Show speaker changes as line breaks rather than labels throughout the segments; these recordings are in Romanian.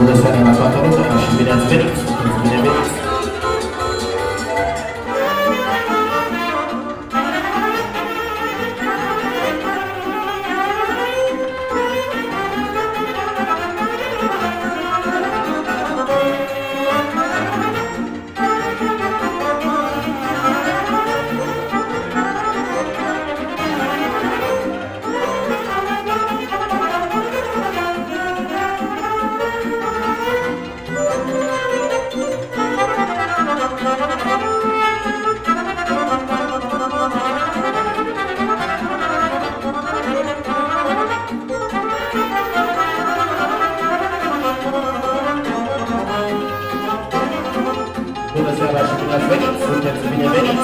Bună seara la toată lumea și bine ați venit! Bine venit! Bună seara și bine ați venit! Sunteți bineveniți!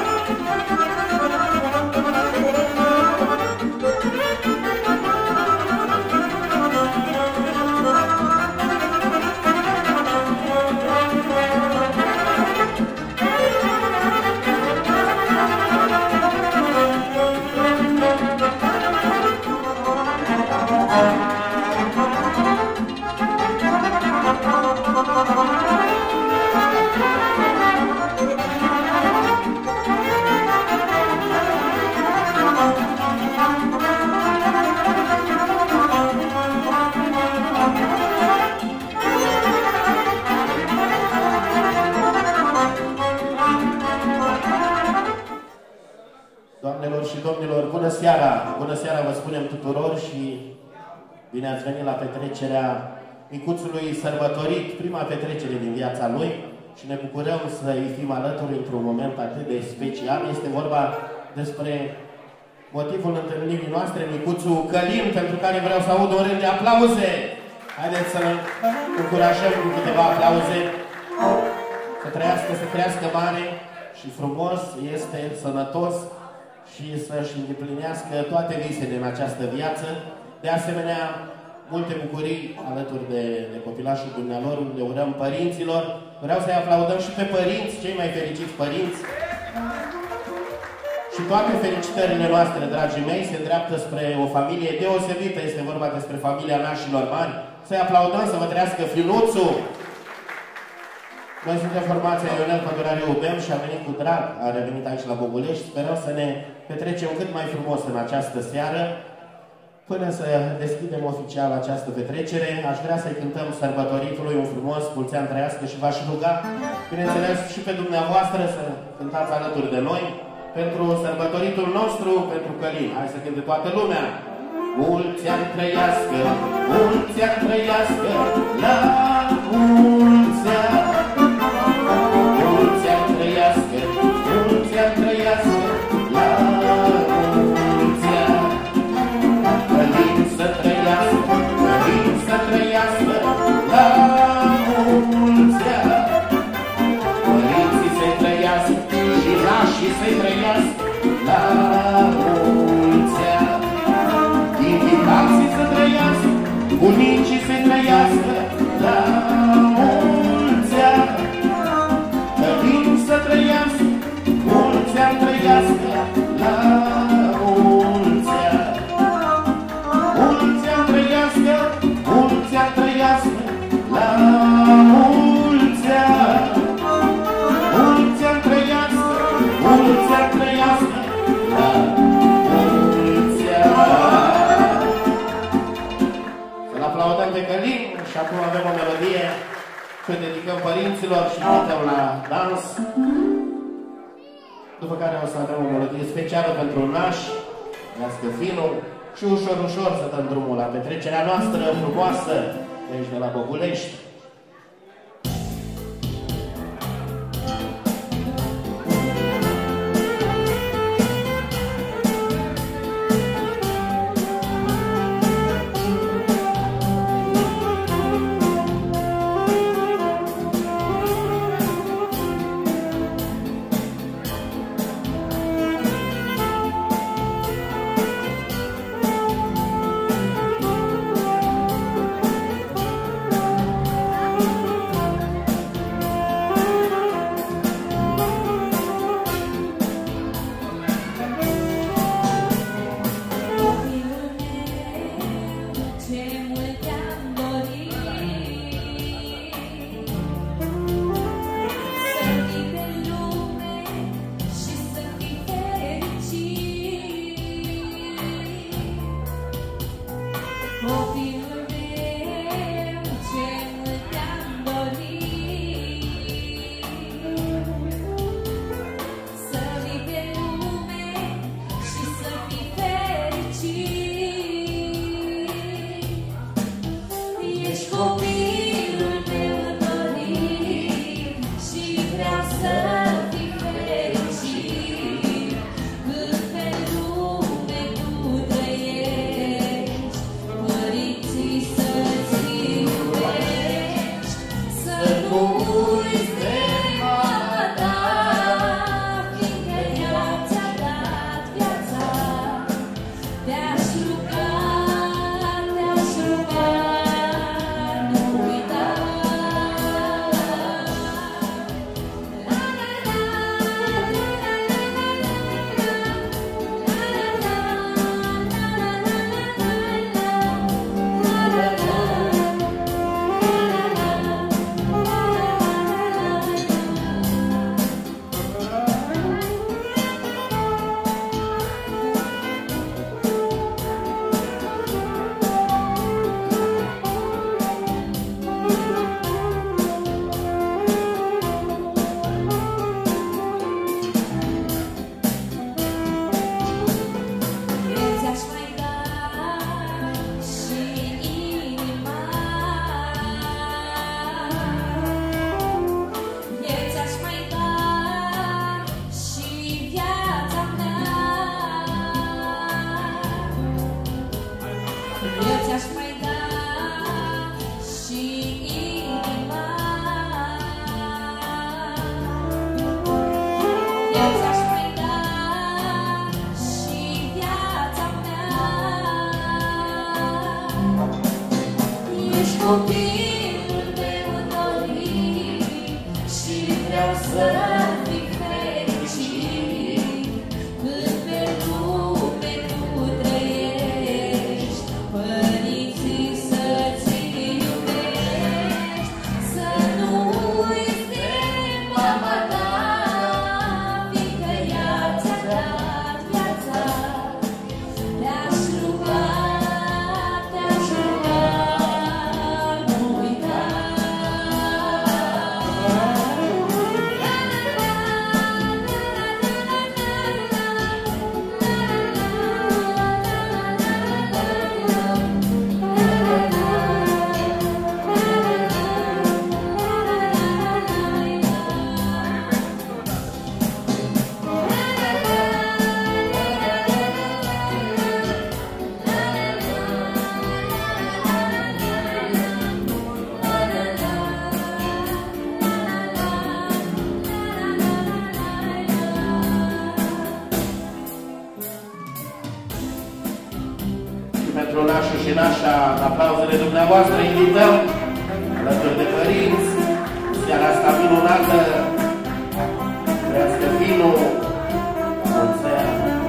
Doamnelor și domnilor, bună seara! Bună seara vă spunem tuturor și bine ați venit la petrecerea micuțului sărbătorit, prima petrecere din viața lui și ne bucurăm să-i fim alături într-un moment atât de special. Este vorba despre motivul întâlnirii noastre, micuțul Călin, pentru care vreau să aud un rând de aplauze. Haideți să-l încurajăm cu câteva aplauze. Să trăiască, să crească mare și frumos, este sănătos și să-și îndeplinească toate visele în această viață. De asemenea, multe bucurii alături de copilașul dumnealor, unde urăm părinților. Vreau să-i aplaudăm și pe părinți, cei mai fericiți părinți. Și toate felicitările noastre, dragii mei, se îndreaptă spre o familie deosebită. Este vorba despre familia nașilor mari. Să-i aplaudăm, să vă trăiască finuțul. Noi suntem formația Ionel Pădurariu Bem și a venit cu drag, a revenit aici la Bogulești. Sperăm să ne petrecem cât mai frumos în această seară. Până să deschidem oficial această petrecere, aș vrea să-i cântăm sărbătoritului un frumos mulți ani trăiască și v-aș ruga, bineînțeles, și pe dumneavoastră să cântați alături de noi pentru sărbătoritul nostru, pentru Călin. Hai să cânte toată lumea! Mulți ani trăiască, mulți ani trăiască, la mulți ani! Mulți ani trăiască, mulți ani trăiască, la mulți ani! Călin să trăiască, Călin să trăiască, la mulți ani! Părinții să-i trăiască și nașii să-i trăiască, la mulți ani! Invitații să trăiască, bunicii să trăiască, la mulți ani! Călin să trăiască, mulți ani trăiască, la mulți ani! Mulți ani trăiască, mulți ani trăiască, la mulți ani! Mulți ani trăiască, mulți ani trăiască, la mulți ani! Să-l aplaudăm pe Călin și acum avem o melodie să dedicăm părinților și invităm la dans. După care o să avem o melodie specială pentru nași, trească finul și ușor, ușor să dăm drumul la petrecerea noastră frumoasă de aici de la Bogulești.
copilul meu dorit și vreau să fiu fericit. Când pe lume tu trăiești, părinții să-ți iubești, să nu uiți de mama ta, fiindcă ea ți-a dat viața. Te-aș ruga, nu uita.
Pentru nașul și nașa, în aplauzele dumneavoastră, invităm alături de părinți seara asta minunată. Trăiască vinul, mulți ani.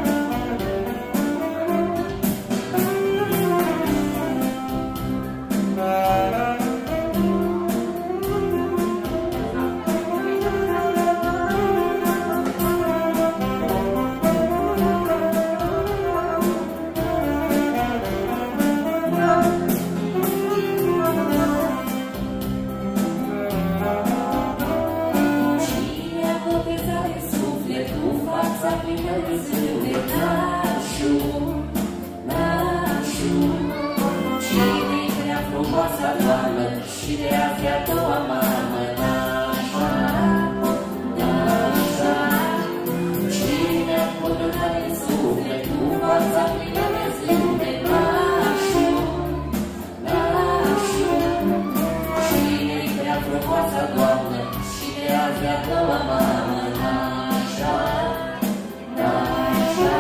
Cine a botezat în suflet cu fața plină de zâmbet, nașul, nașul. Cine-i prea frumoasa doamnă și de azi a doua mamă, nașa, nașa. Cine a botezat în suflet cu fața plină de zâmbet, nașul, nașul. Cine-i prea frumoasa doamnă și de azi a doua mamă, nașa, nașa.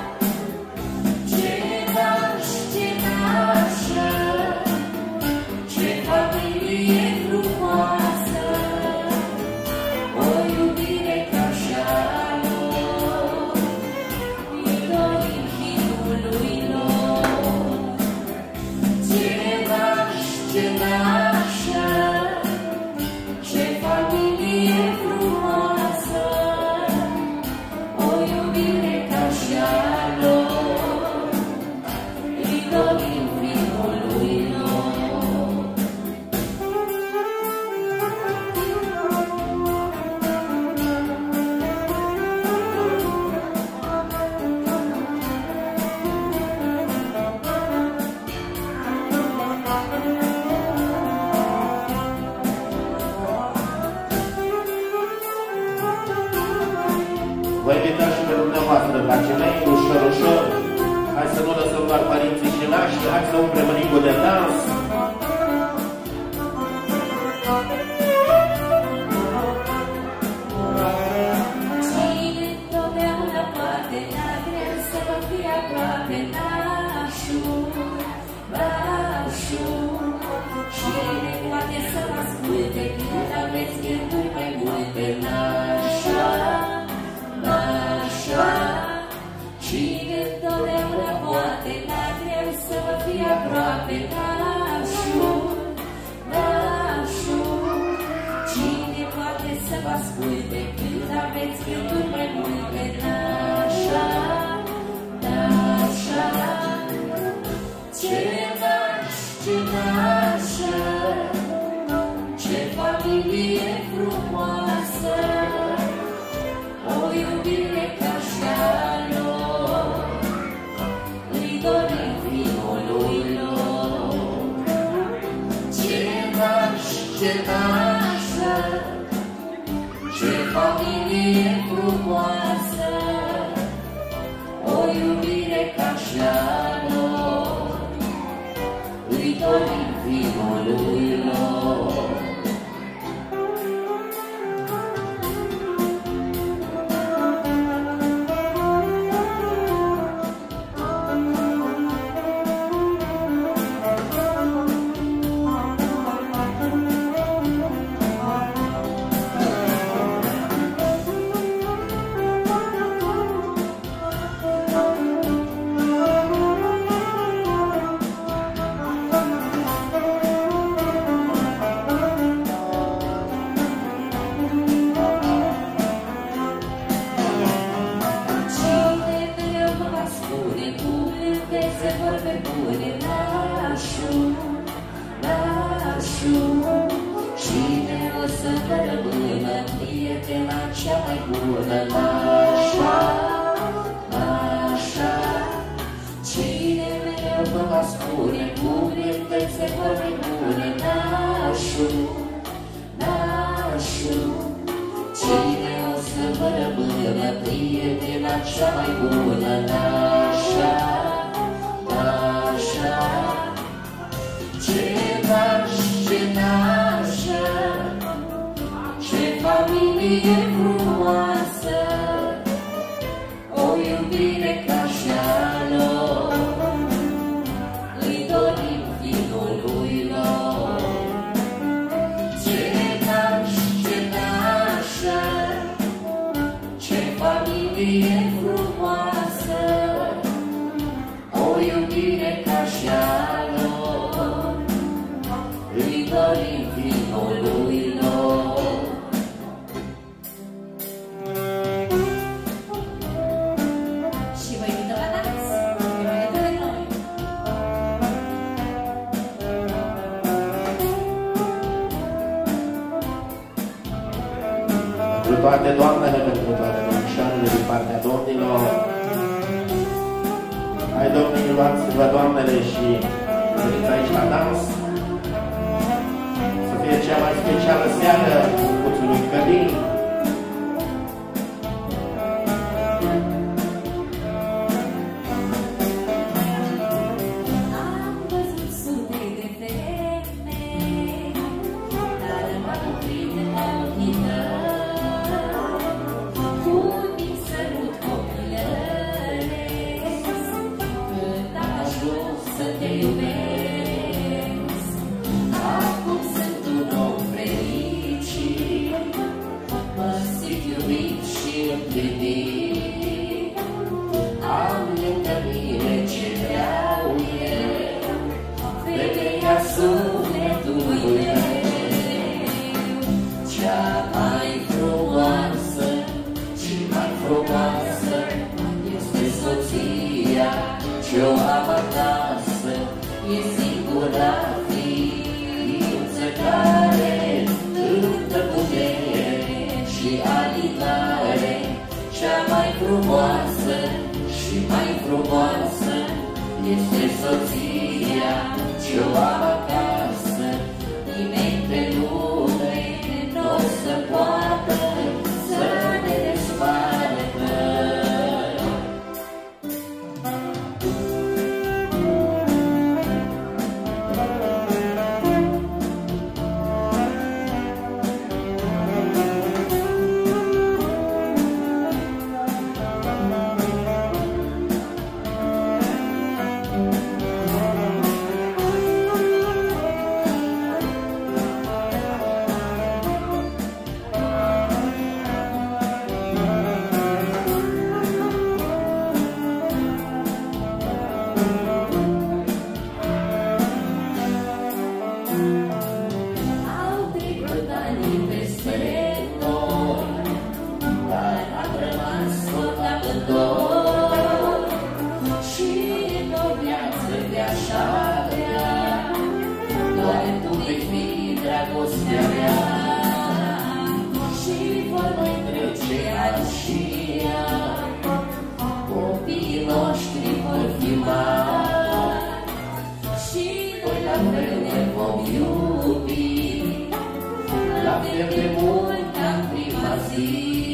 Ce naș, ce nașă, ce familie frumoasă, o iubire ca și-a lor, îi dorim fiului lor. Ce naș, ce nașă, ce familie frumoasă, o iubire ca și-a lor, îi dorim fiului lor.
Vă invităm și pe dumneavoastră, dragii mei, ușor, ușor. Hai să nu lăsăm doar părinții și nașii, hai să umplem ringul de dans.
Cine întotdeauna poate, n-a greu să vă fie aproape, nașul, nașul. Cine poate să vă asculte când aveți gânduri mai multe, nașa, nașa. Cine întotdeauna poate, n-a greu să vă fie aproape, nașul, nașul. Cine poate să vă asculte când aveți gânduri mai multe, nașa, nașa. Ce naș, ce nașă, ce familie frumoasă, o iubire ca și-a lor, îi dorim fiului lor. Ce naș, ce nașă, ce familie frumoasă, o iubire ca și-a lor, îi dorim fiului lor. cea mai bună, nașa, nașa. Cine mereu vă va spune cuvinte se vor bune, nașul, nașul. Cine o să vă rămână prietena cea mai bună, nașa, nașa. Ce naș, ce nașă, ce familie frumoasă, o iubire ca și-a lor, îi dorim fiului lor. Ce naș, ce nașă, ce familie frumoasă, o iubire ca și-a lor, îi dorim fiului lor. Și vă invită la dans, e mai de noi.
Pentru toate doamnele, pentru toate domnișoarele din partea domnilor. Hai, domnii, luați-vă doamnele și veniți aici la dans. Să fie cea mai specială seară cu Cuțului Călin.
Am văzut sute de femei, dar m-am oprit la ochii tăi. Cu un sărut copilăresc, cât am ajuns să te iubesc. Acum sunt un om fericit, mă simt iubit și împlinit. Am lângă mine ce vreau eu, femeia sufletului meu. Cea mai frumoasă și mai frumoasă este soția ce-o am acasă. E singura ființă care îmi dă putere și alinare. Cea mai frumoasă și mai frumoasă este soția ce-o am acasă. Nimeni pe lume n-o să poată să ne despartă. Au trecut ani peste noi, dar am rămas tot amândoi. Și în o viață de-aș avea, doar tu vei fi dragostea mea. Și vor mai trece ani și ani, copiii noștri vor fi mari. Și noi la fel ne vom iubi, la fel de mult ca în prima zi.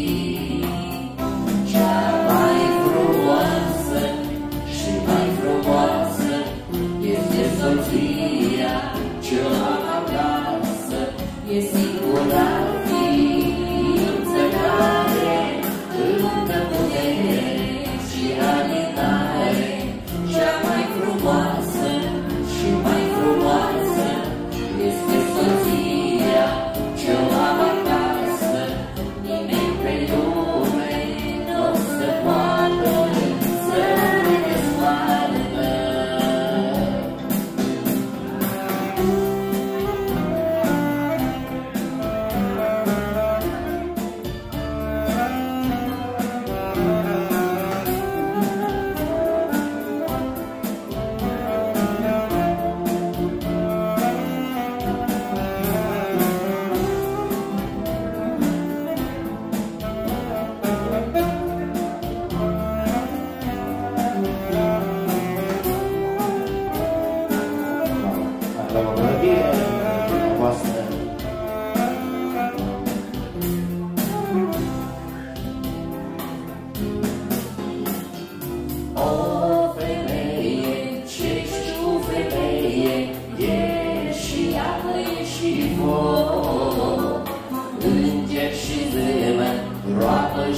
Cea mai frumoasă și mai frumoasă este soția ce-o am acasă. E singura ființă care îmi dă putere și alinare. Cea mai frumoasă și mai frumoasă este soția ce-o am acasă. Nimeni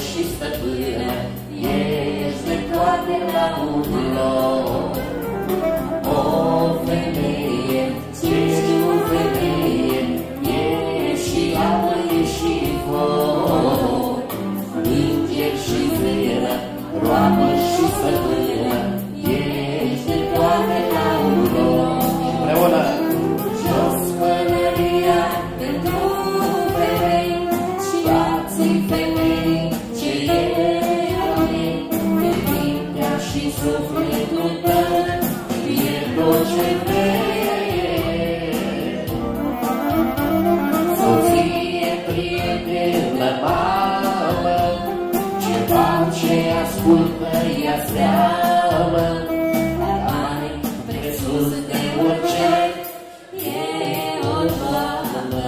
și stăpână, ești de toate la un loc. O femeie, ești o femeie, ești și apă, ești și foc. Înger și zână, roabă și stăpână, ești de toate la un loc.
Împreună!
Jos pălăria pentru femei și dați-i femei ce e a mei. De mintea și sufletul tău e tot ce vrei. Soție, prietenă, mamă, ceva ce ascultă ea seamă. Mai presus de orice e o doamnă.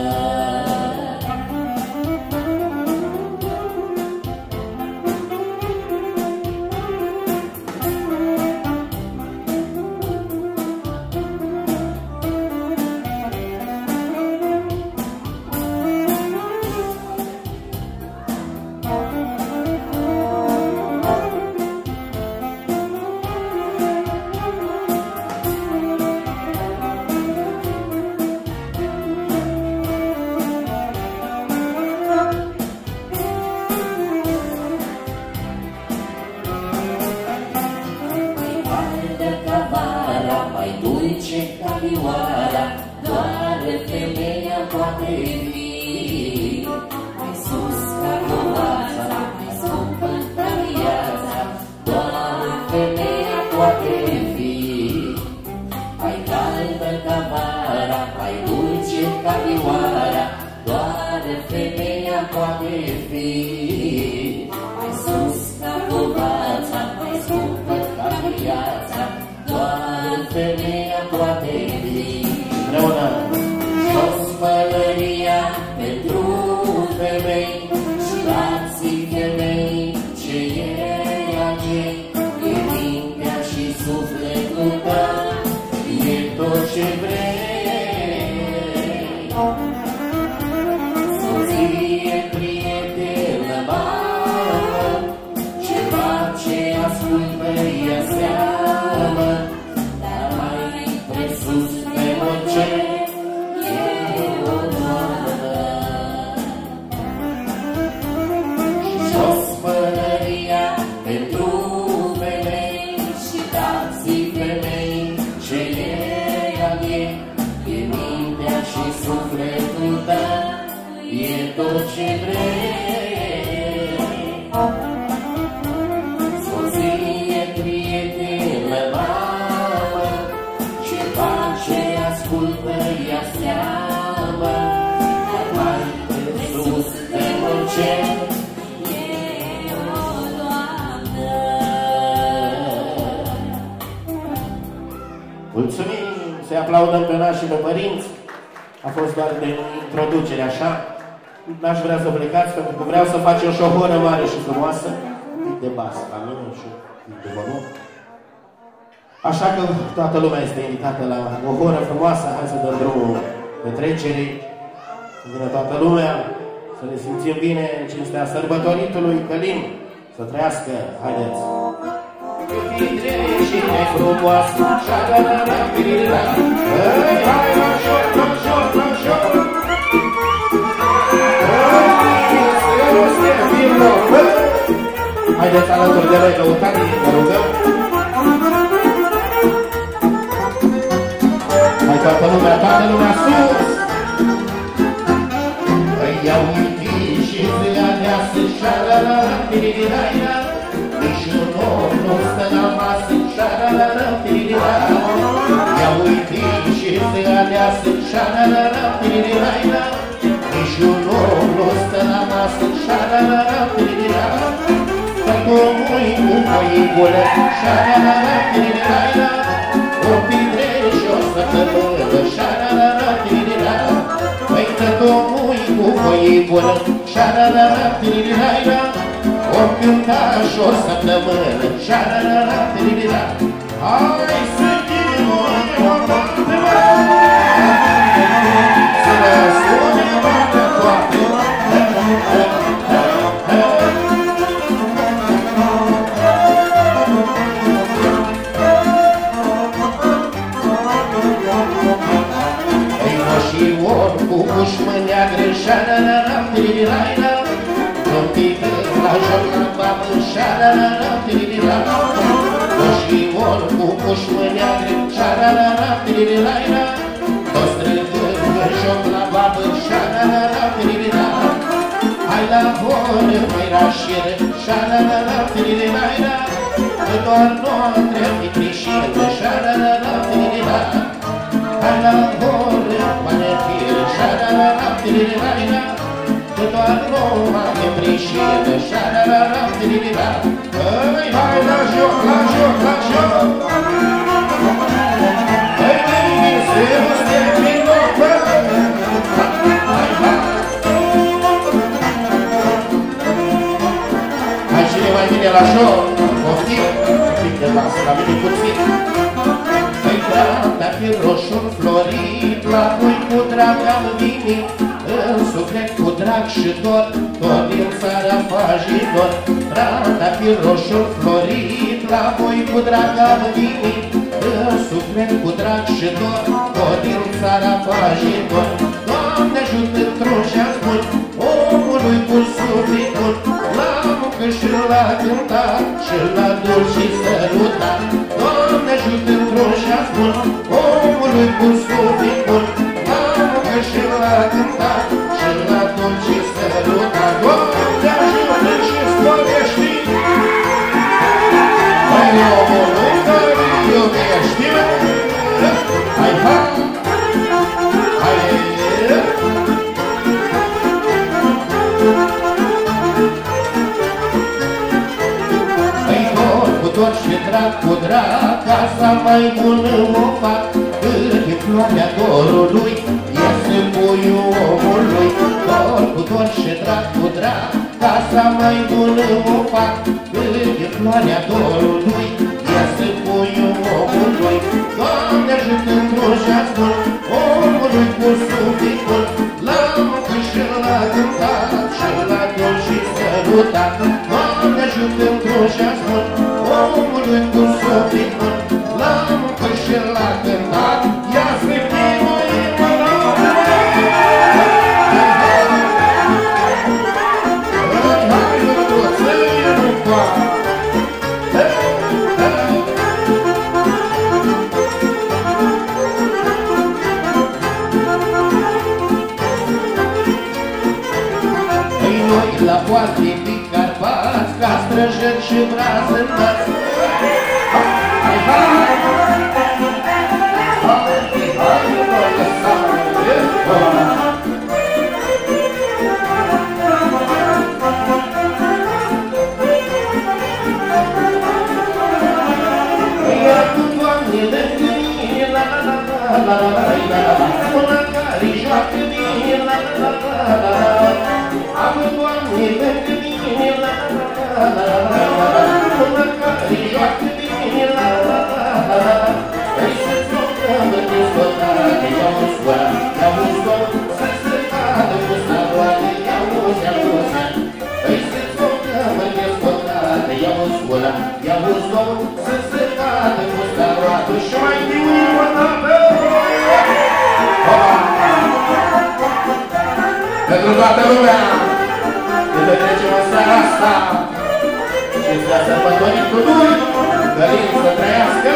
Doar femeia poate fi mai sus ca povața, mai scumpă ca viața. Doar femeia poate fi mai caldă ca vara, mai dulce ca vioara. Doar femeia poate fi mai sus ca povața, mai scumpă ca viața. Doar femeia poate fi.
Împreună!
Jos pălăria pentru femei și dați-i femei ce e a ei. E mintea și sufletul tău, e tot ce vrei. Soție, prietenă, mamă, ceva ce ascultă ea seamă. Dar mai presus de orice e o doamnă. Jos pălăria pentru femei și dați-i femei ce e a ei. E mintea și sufletul tău, e tot ce vrei. Soție, prietenă, mamă, ceva ce ascultă ea seamă. Dar mai presus de orice e o doamnă.
Mulțumim! Să-i aplaudăm pe nașii și pe părinți. A fost doar de introducere, așa. N-aș vrea să plecați, pentru că vreau să facem și o horă mare și frumoasă. De bas, la mine și de bănuț. Așa că toată lumea este invitată la o horă frumoasă. Hai să dăm drumul petrecerii. Să vină toată lumea, să ne simțim bine în cinstea sărbătoritului Călim. Să trăiască, haideți! Și mai frumoasă, șa-la-la-la, pirila. Hai, ușor, ușor, ușor. Haideți alături de noi, căutați, vă rugăm. Hai toată lumea sus! Ia uiti și ziua deasă, șa-la-la-la, pirila. Nici un om nu stă la masă, șa-la-la-la, pirila. Ia uiti și ziua deasă, șa-la-la-la, pirila. Nici un om nu stă la masă, șa-la-la-la, pirila. Tătămui cu voibulă, șa-la-la-la, pirila. O pidre și o săptămână, șa-la-la-la, pirila. Păi tătămui cu voibulă, șa-la-la-la, pirila. O cânta și o săptămână, șa-la-la-la, pirila. Hai să ghim o de să ne spune toate toate. pică la joc la babă, șararara, tiririla. Coșior cu pușmă neagră, șararara, tiririla. Toți strângând în joc la babă, șararara, tiririla. Hai la voră, mai rașiră, șararara, tiririla. Că doar noastră fi trișiră, șararara, tiririla. Hai la voră, mai rașiră, șararara, tiririla. Că doar Roma e prișină, șararara, tiririla. Hai, hai, la joc, la joc, la joc. Hai, veni, se uste prin lopă. Hai, hai. Hai, cine mai vine la joc? Poftim, pic de las, la mine puțin. Hai, drata, fi roșu florit, la voi cu drag am vinit. În suflet cu drag și dor, tot din țara fajitor. Rata fi roșu florit, la voi cu drag am venit. În suflet cu drag și dor, tot din țara fajitor. Doamne ajută într-un șeas bun, omului cu sufletul, la muncă și la cântat, și la dulci sărutat. Doamne ajută într-un șeas bun, omului cu sufletul, și la cântat, și la dulci sărutat. Doamne ajută și spovești, mai omului care iubești. Hai, hai, hai. Hai, dor cu dor și drag cu drag, casa mai bună o fac. Cât e floarea dorului, iese puiul omului. Dor cu dor și drag cu drag, casa mai bună o fac. Cât e floarea dorului, iese puiul omului. Doamne ajută într-un șeas bun, omului cu sufletul, la muncă și la cântat, și la dulci sărutat. Doamne ajută într-un șeas bun, omului cu sufletul, la muncă și la cântat. Ia să chinuim la poate din Carpați, ca străjeni și brazi înalți. Hai, hai! Iată, Doamne, lângă mine, la la la la la la la la, una care joacă bine, la la la la la la. Am, Doamne, lângă mine, la la la la la la, una care joacă bine, la la la la la. Vrei să-ți rugăm în discotate, ia-uzi goara, ia-uzi goara, să-ți cadă cu savoare, ia-uzi, ia-uzi. Vrei să-ți rugăm în discotate, ia-uzi goara, ia-uzi goara, să-ți cadă cu savoare. Și mai diuim o dată! Pentru toată lumea, când trecem în seara asta, și să sărbătorim cu noi, dorim să trăiască.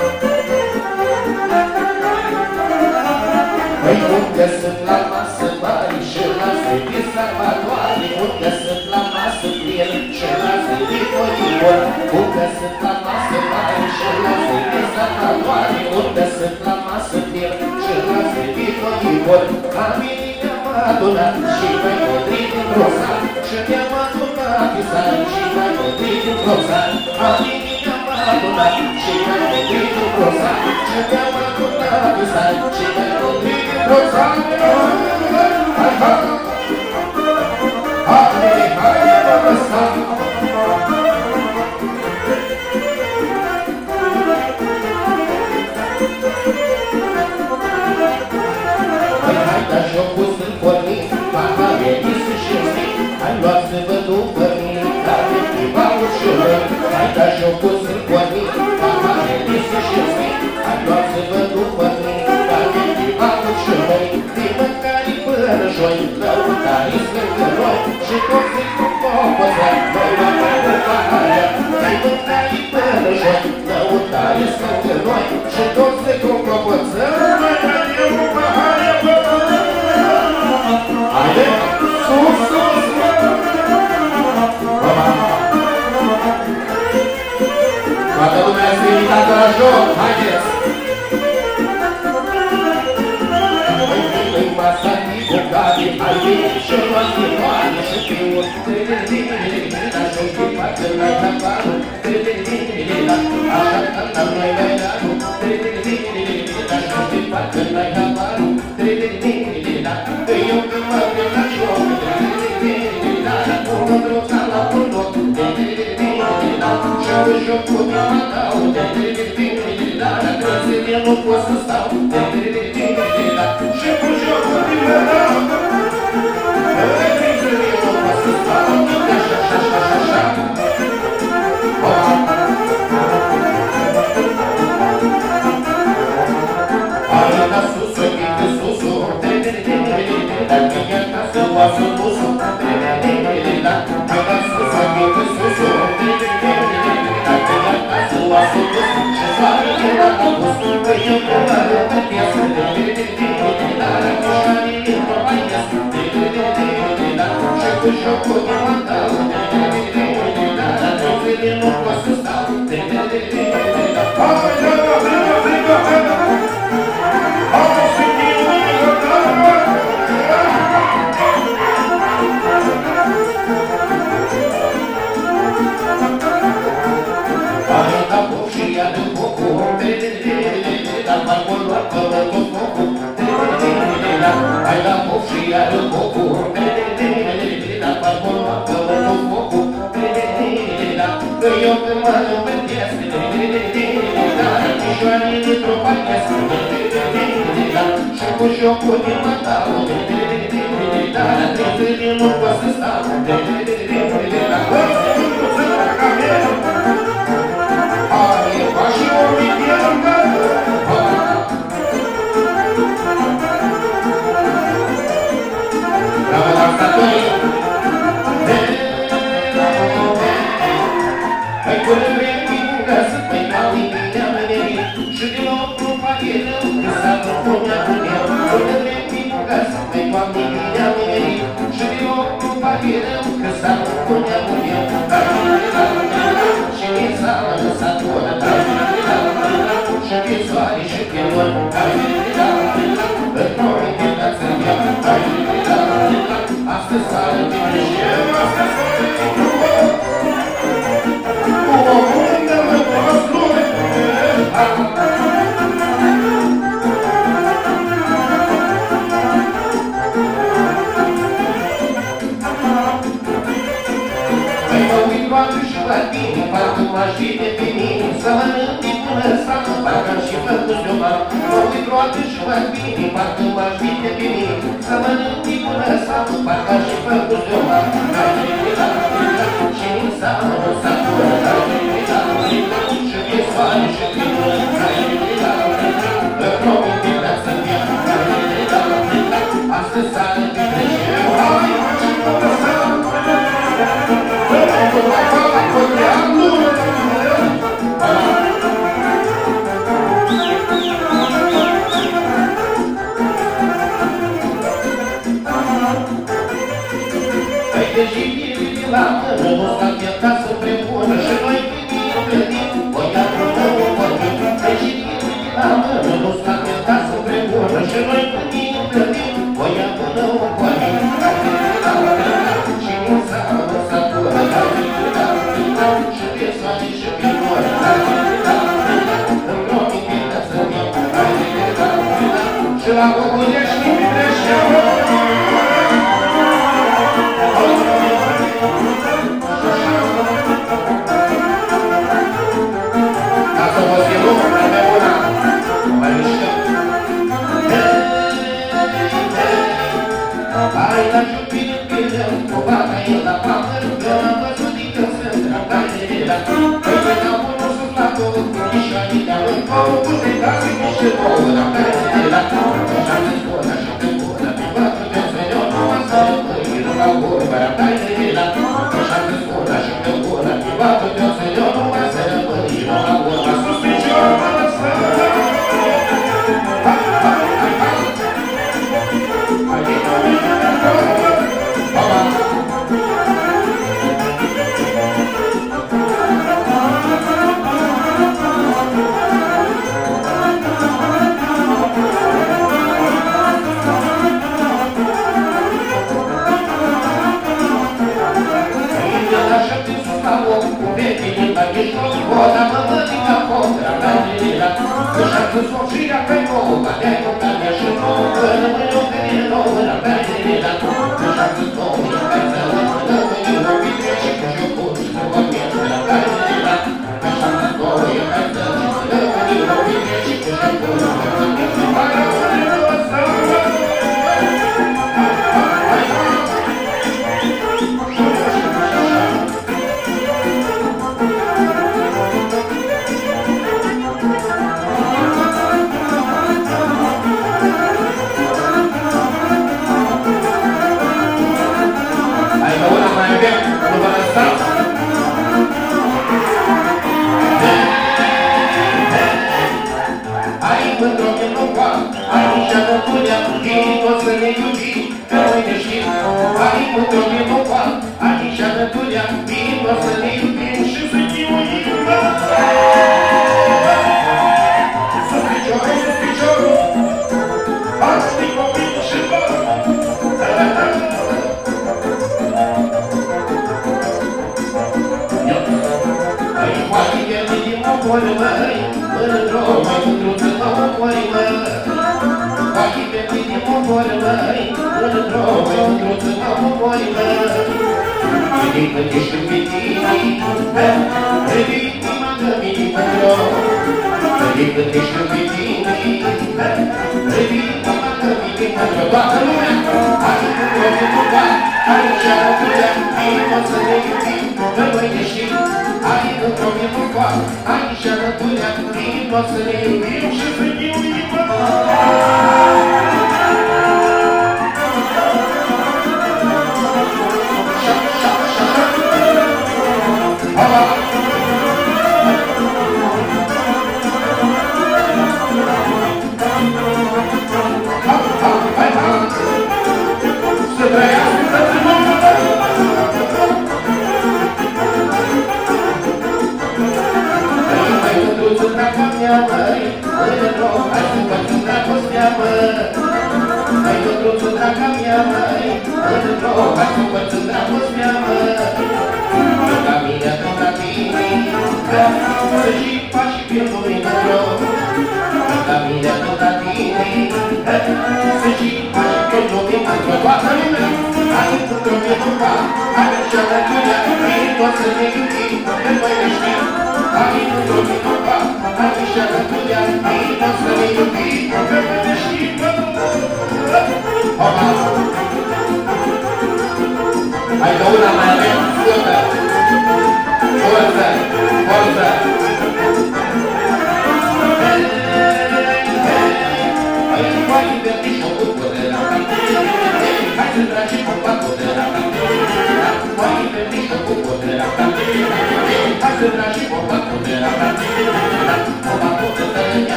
Păi unde sunt la masă mari și la zidit sărbătoare, unde sunt la masă pline și la zidit olimor, unde sunt la masă mari și la zidit sărbătoare, unde sunt la masă pline și la zidit olimor. Adunat și mai codrit într-o sat, și te-am adunat în sat, și mai codrit într-o sat. Am adunat și mai codrit într-o sat, și te-am adunat în sat, și mai codrit într-o sat. Hai, hai! Hai, hai, bă, sat! Hai, da jocul sunt pornit, mama e disă și zi, hai luați-vă după mine, la festivalul și rău. Hai, da jocul sunt pornit, mama e disă și zi, hai luați-vă după mine, la festivalul și rău. Din mâncare până joi, la ca om, cu vetinii la ghișor, o da mămărica contra Gabriela. Că-și-a pus o firea pe nouă, de-ai contatea și nouă, rămâne o ferie nouă la Gabriela. Că-și-a pus o firea pe nouă, rămâne o ferie și că-și o pun și o viață la Gabriela. Că-și-a pus o firea pe nouă, rămâne o ferie și că-și o pun și o viață la Gabriela.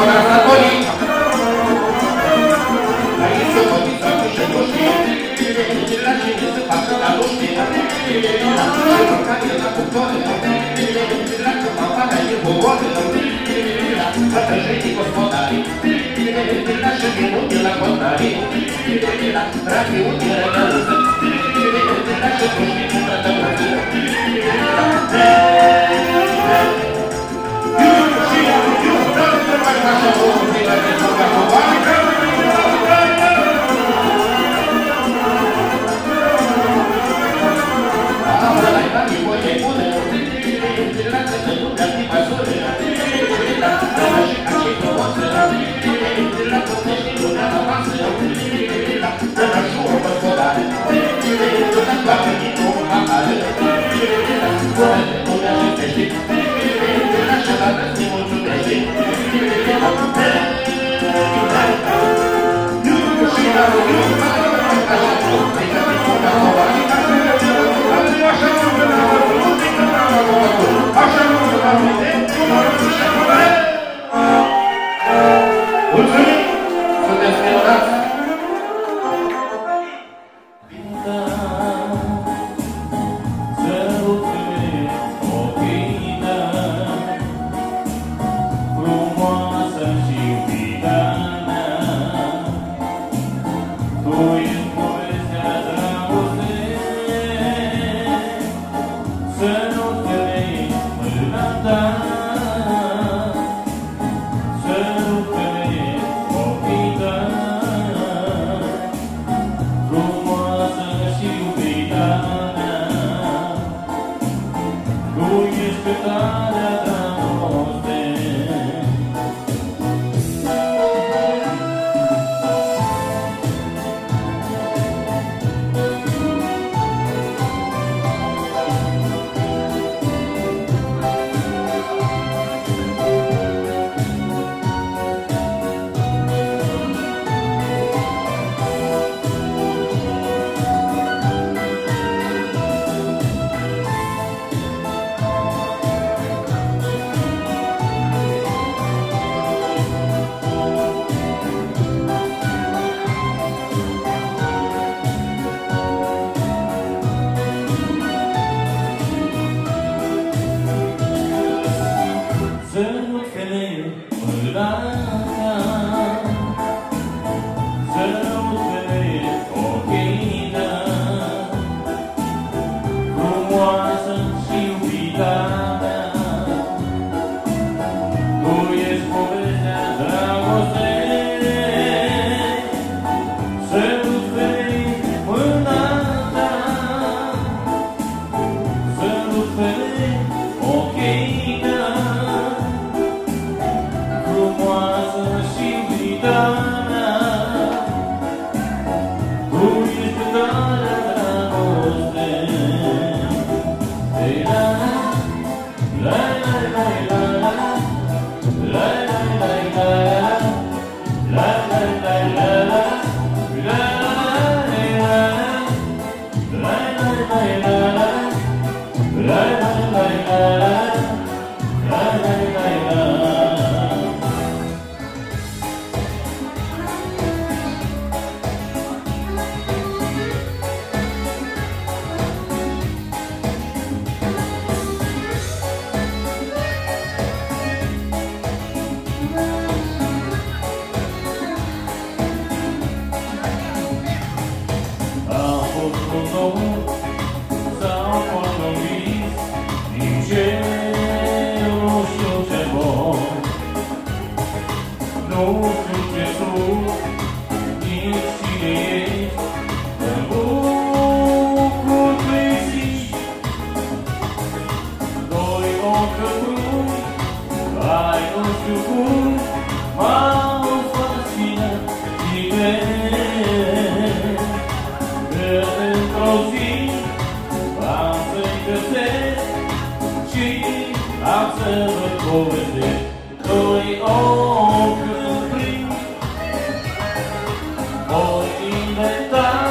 Voy a inventar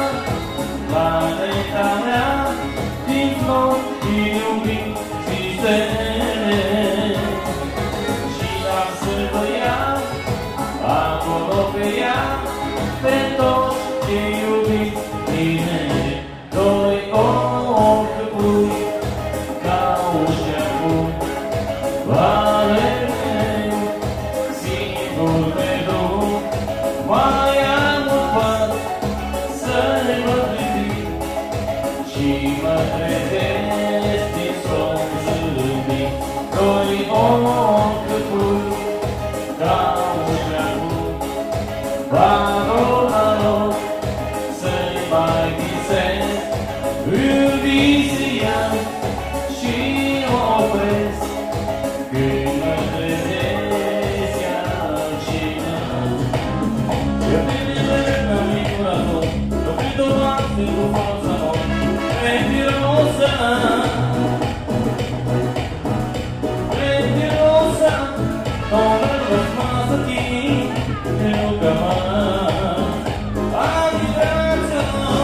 Alo, alo, să-i mai visez, îl vizia și o opresc. Când mă trezesc iar și eu prendere la microfono, lo vedo avanti con forza prendi rosa, non lo smaso chi e nunca mai a distanza.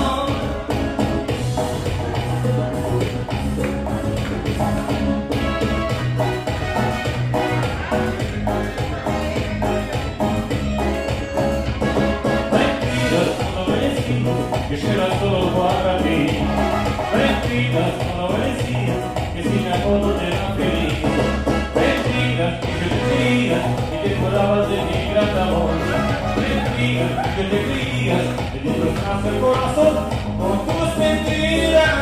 Che c'era solo guardami, mentira, solo vestita, che si innamorò della felice, mentira, che te digas, y te jurabas de mi gran amor, mentira, que te digas, y te destrozaste el corazón con tus mentiras.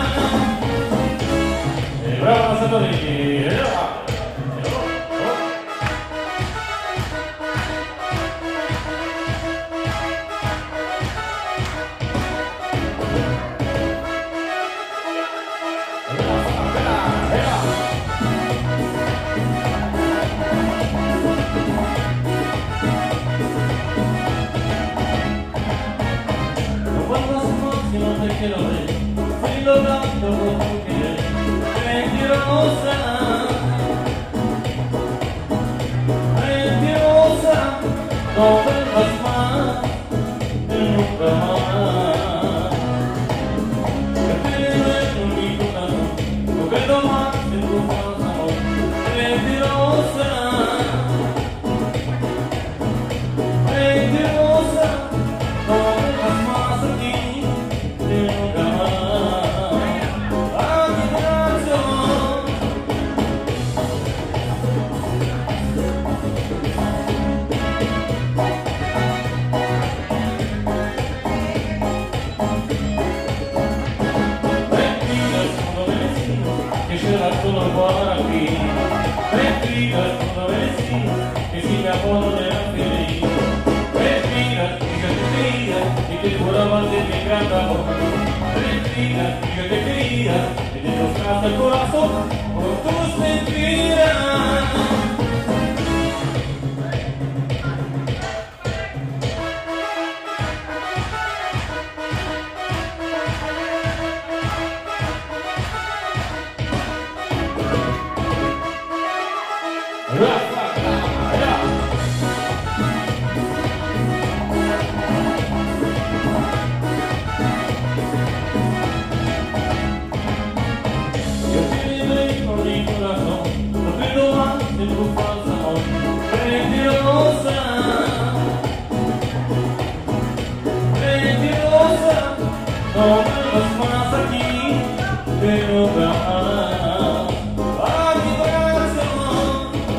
Bravo, Santorini, quiero ver, estoy logrando con tu querer, mentirosa, mentirosa, no vuelvas más, nunca más. Que te duele mi corazón, no quedo más en tu falso amor, mentirosa, mentirosa, no vuelvas más aquí. Solo para ti, mentiras, no decías que si me apodo de la feliz, mentiras, que te querías y te jurabas de mi gran amor, mentiras, que te querías y te destrozaste el corazón con tus mentiras. No vuelvas más aquí, pero jamás a mi corazón.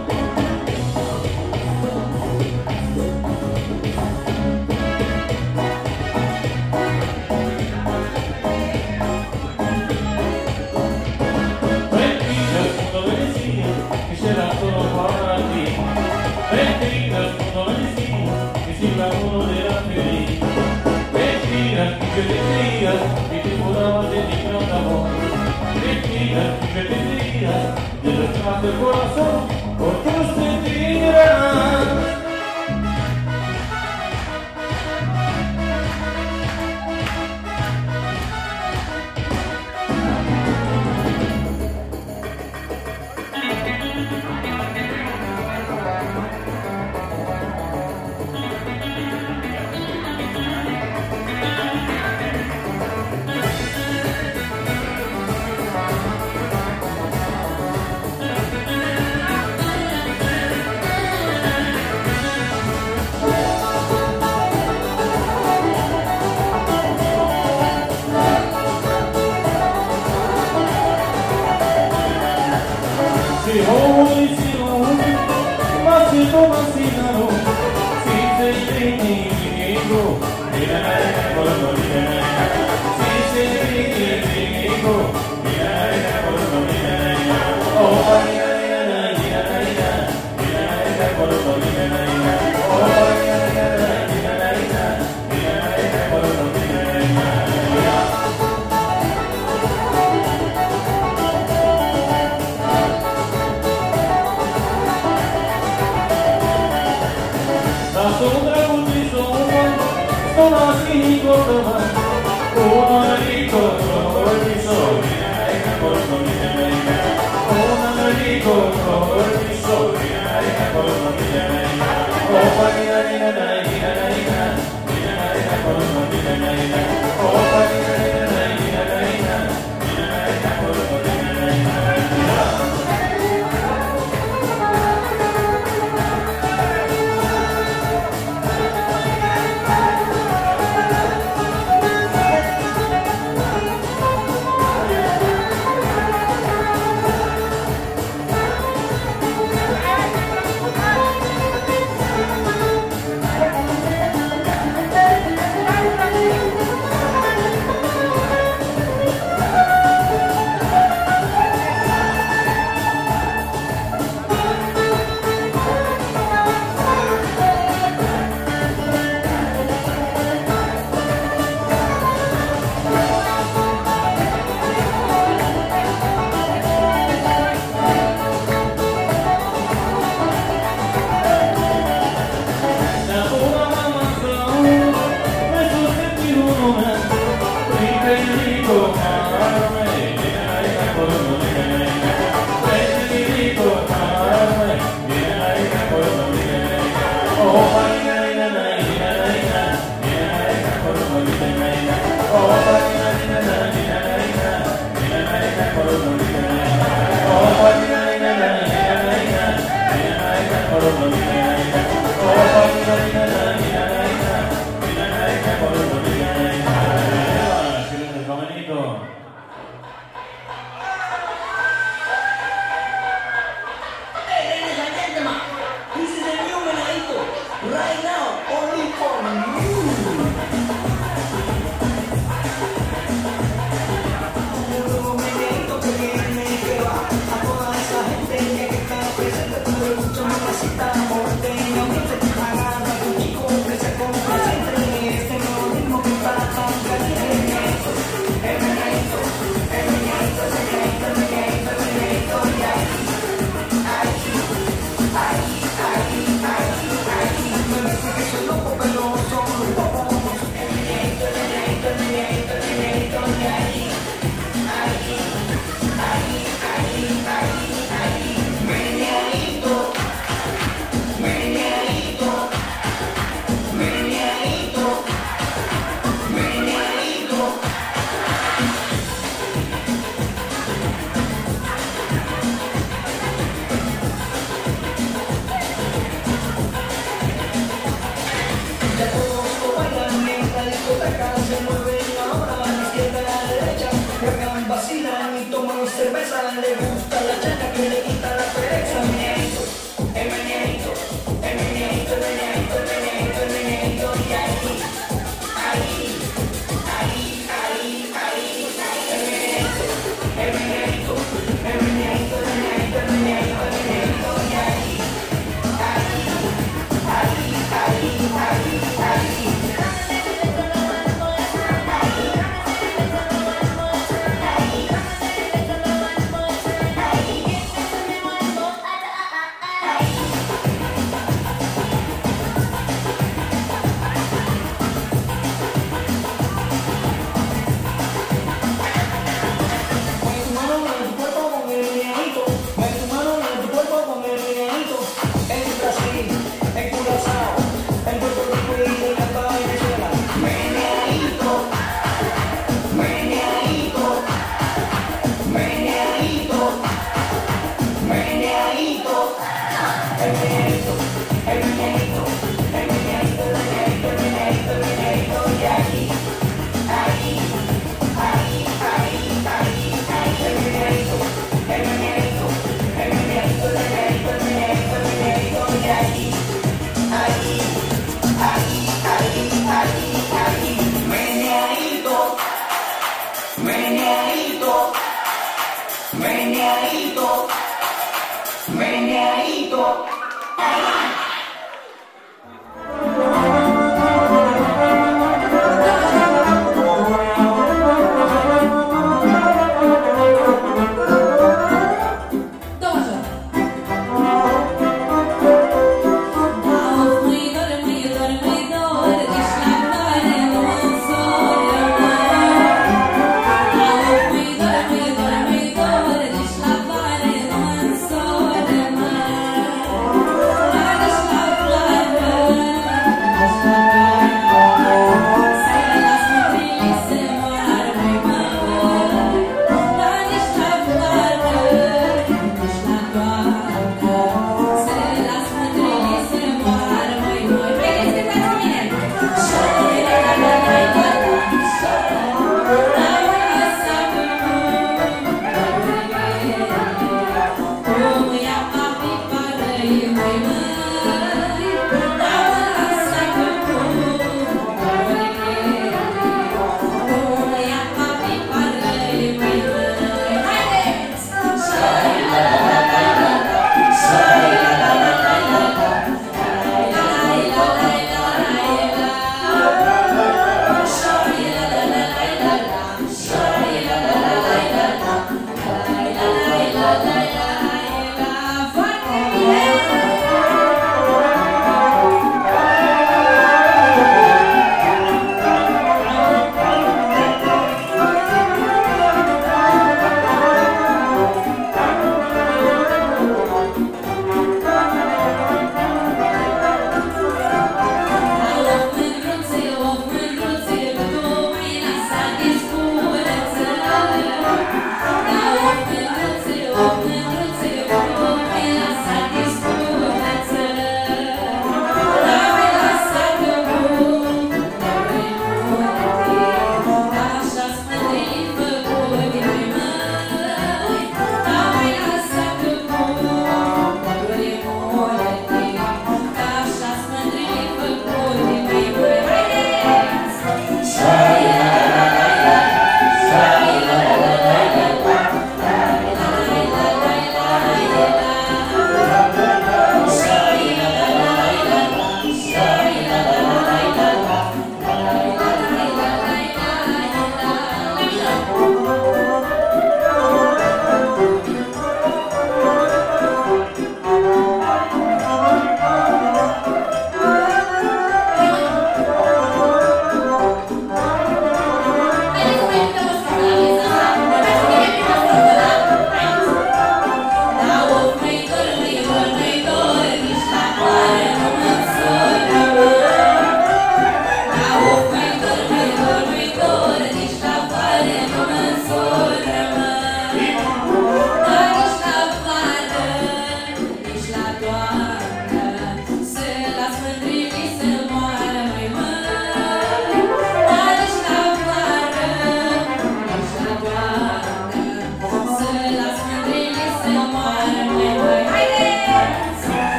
Mentiras cuando decías que será solo para ti, mentiras cuando decías que si la uno era feliz, mentiras que te querías y te jurabas de mi gran amor, mentiras que te querías y te destrozaste el corazón por tus mentiras.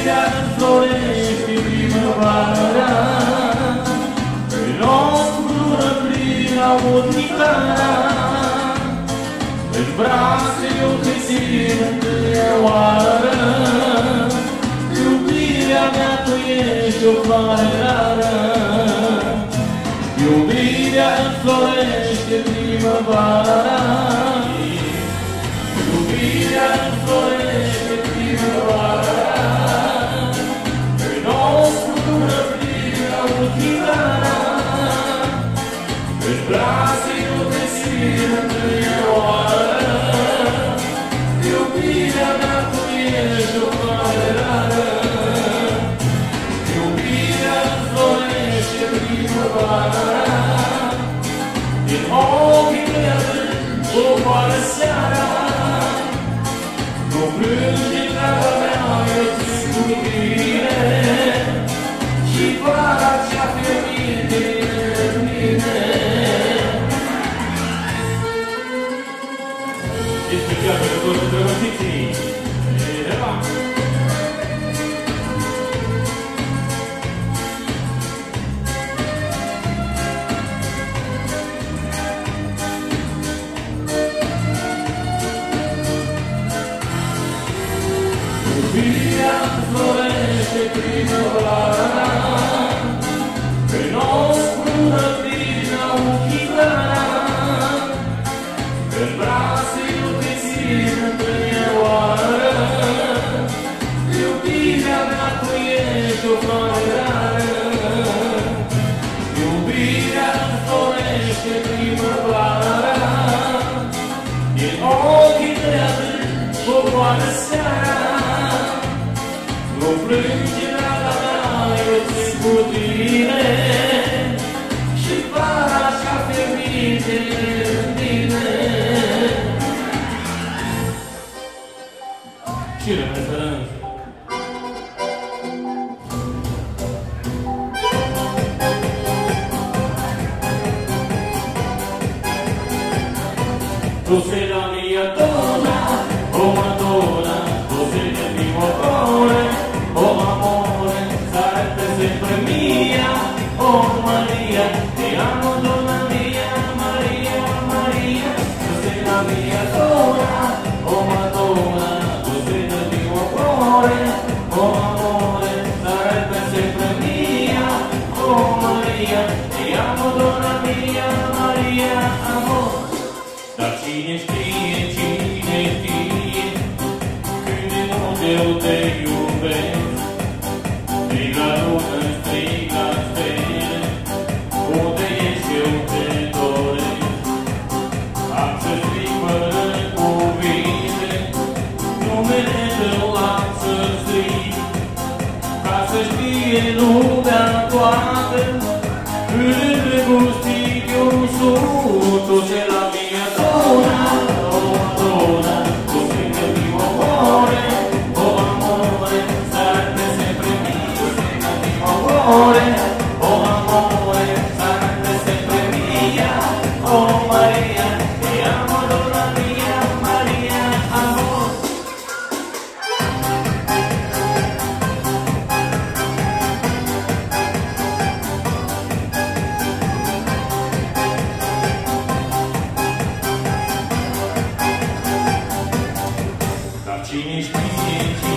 Iubirea înflorește primăvara, în oscură prin auditarea, în brațe eu te țin întâia oară. Iubirea mea tu ești o floare rară, iubirea înflorește primăvara, iubirea înflorește primăvara, în oscură prin auditarea, în brațe eu te țin întâia oară. Iubirea mea tu ești o floare rară, iubirea înflorește primăvara, din ochii tăi adânc coboară seara. Nu plânge, draga mea, eu țin cu tine, și vara cea fierbinte în mine. E special pentru toți îndrăgostiții. Eva! Iubirea înflorește primăvara, în oscură prin auditarea, în brațe eu te țin întâia oară. Iubirea mea tu ești o floare rară, iubirea înflorește primăvara, din ochii tăi adânc coboară seara. Nu plânge, draga mea, eu țin cu tine, și vara cea fierbinte în tine. Și rămâne sănătos. Tu sei la mia donna, oh Madonna, tu sei il mio cuore, oh amore, sarebbe sempre mia, oh Maria, ti amo donna mia, Maria, Maria, tu sei la mia donna, oh Madonna, tu sei il mio cuore, oh amore, sarebbe sempre mia, oh Maria, ti amo donna mia, Maria, amore. Dar cine știe, când de mult eu te iubesc, strig la lună, strig la stele, unde ești eu te doresc. Am să strig fără cuvinte, numele tău am să strig, ca să știe lumea toată, cât de îndrăgostit eu sunt. Tu sei la mia donna, oh Madonna, tu sei il mio cuore, oh amore, sarebbe sempre mia, tu sei il mio cuore, oh amore, sarebbe sempre mia, oh Maria, ti amo donna mia, Maria, amore. Cine știe,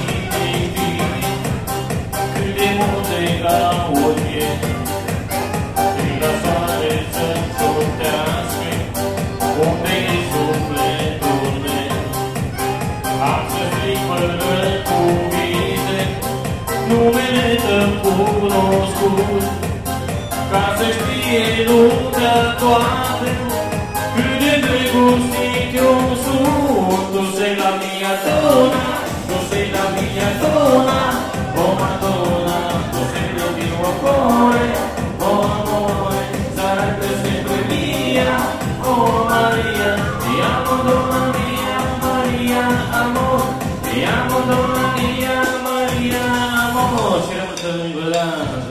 cât de mult te caut e, prin la soare să-mi sortească, unde e sufletul meu. Am să strig fără cuvinte, numele tău cunoscut, ca să știe lumea toată, cât de îndrăgostit eu sunt. Tu sei la mia donna, tu sei la mia donna, oh Madonna, tu sei il mio cuore, oh amore, sarebbe sempre mia, oh Maria, ti amo donna mia, Maria, amore, ti amo donna mia, Maria, amore. Și rămâne în glanță.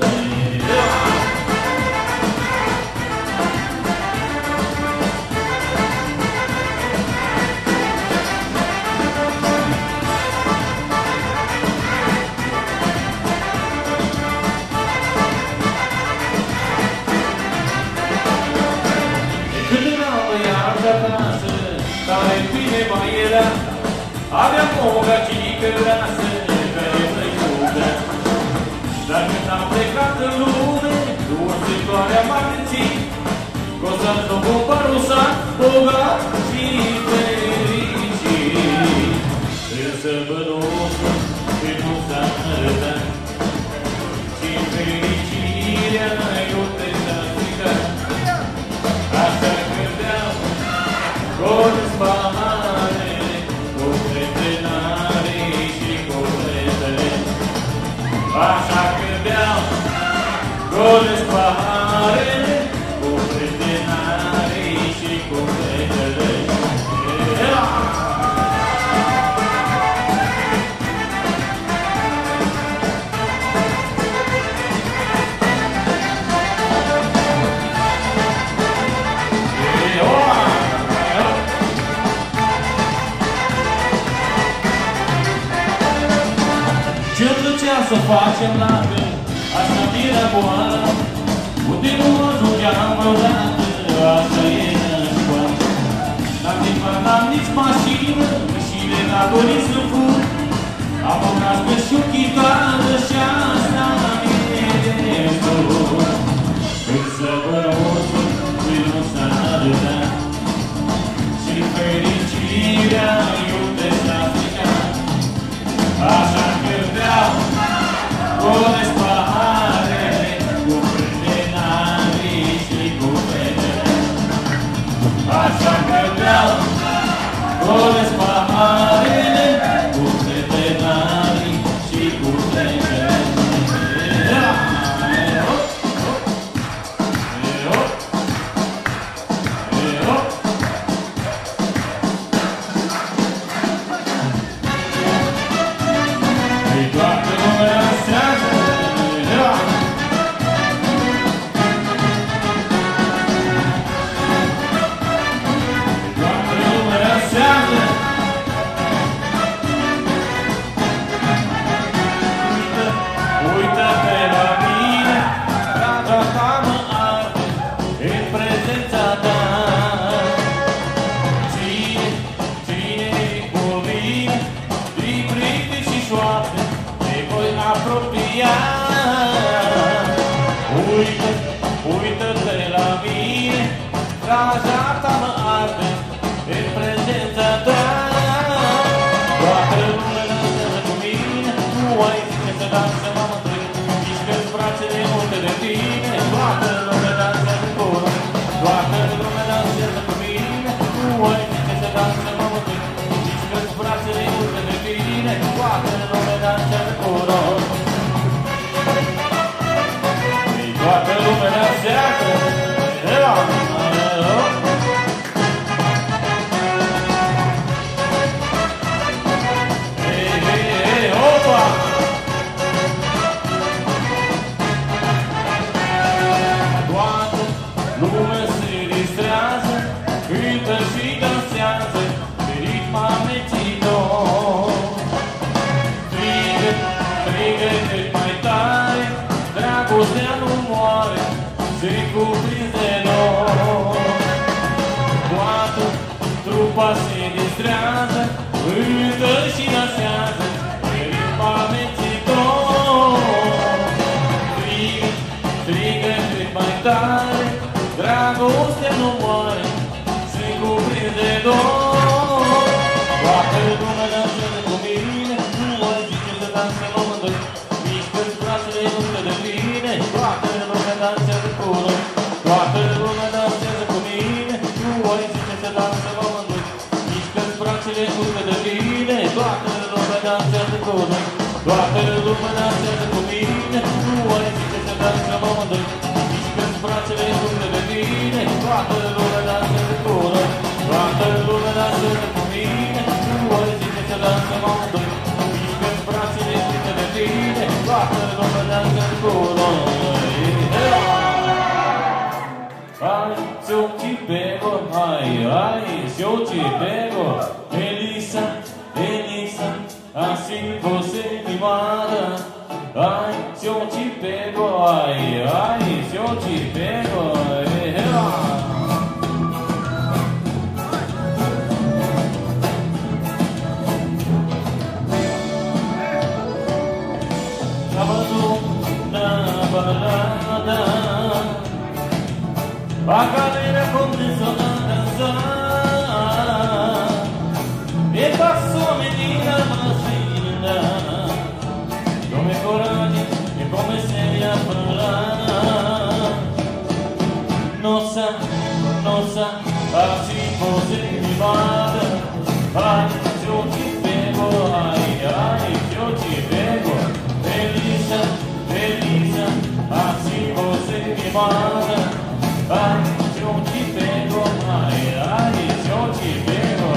Aveam o gagică rasă care mă iubea. Dar când am plecat în lume, duăsitoarea m-a gândit că o să-mi duc un părusat bogat și fericit. Însă bănuțul când nu s-a arătat și fericirea iute s-a stricat. Așa credeam că-o-s pahare cu fetrenare și cu fetele. Așa credeam că-o-s pahare cu fetrenare și cu fetele. Ce-mi ducea să facem la gând, asta mi-era boală, unde nu ajungeam vreodată, asta era școală. N-am nici bani, n-am nici mașină, și de n-a dorit să fur. Am o cască și o chitară și asta mi-e destul. Însă bărosul lui nu s-a arătat și fericirea iute s-a stricat. Așa credeam că-o-s pahare cu fetrenare și cu fetele. Așa credeam că-o-s pahare cu fetrenare și cu fetele. Toată lumea dansează, toată lumea dansează. Uită-te la mine, draga ta mă arde în prezența ta. Ține-i cu mine, îi prinde și șoapte, apropia. Uită-te la mine, draga ta mă arde în prezența ta. Toată lumea dansează cu mine, nu ai zile să dansă, mă mândrâi, mișcă-ți brațele multe de tine. Toată lumea dansează cu noi, toată lumea dansează cu mine, nu ai zile să dansă, mă mândrâi, mișcă-ți brațele multe de tine. Toată lumea dansează cu noi. Toată lumea dansează. Opa! Toată lumea se distrează, cântă și dansează pe ritm amețitor. Strigă cât mai tare, dragostea nu moare, se cuprinde nor. Toată trupa se distrează, cântă și dansează pe ritm amețitor. Strigă cât mai tare, dragostea nu moare, se cuprinde nor. Toată lumea dansează cu mine, nu mai zice să danse mă mândrâi, mișcă-ți brațele multe de tine. Toată lumea dansează cu noi, toată lumea dansează cu mine, nu ai zice să dansă mă mândrâi, mișcă-ți brațele multe de tine. Toată lumea dansează cu noi, toată lumea dansează cu mine, nu ai zice să dansă mă mândrâi, mișcă-ți brațele multe de tine. Toată lumea dansează cu noi, toată lumea dansează cu mine, nu ai zice să dansă mă mândrâi, mișcă-ți brațele multe de tine. Toată lumea dansează cu noi. Ai, se eu te pego, ai, se eu te pego, Elisa, Elisa, assim você me mata. Ai, se eu te pego, ai, se eu te pego, sábado na balada, a galera começou a dançar e passou a menina mais linda. Tomei coragem e comecei a falar: nossa, nossa, assim você me mata. Ai, se eu te pego, ai, ai, se eu te pego, Melissa, Melissa, assim você me mata. Ai, se eu te pego, ai, ai, se eu te pego,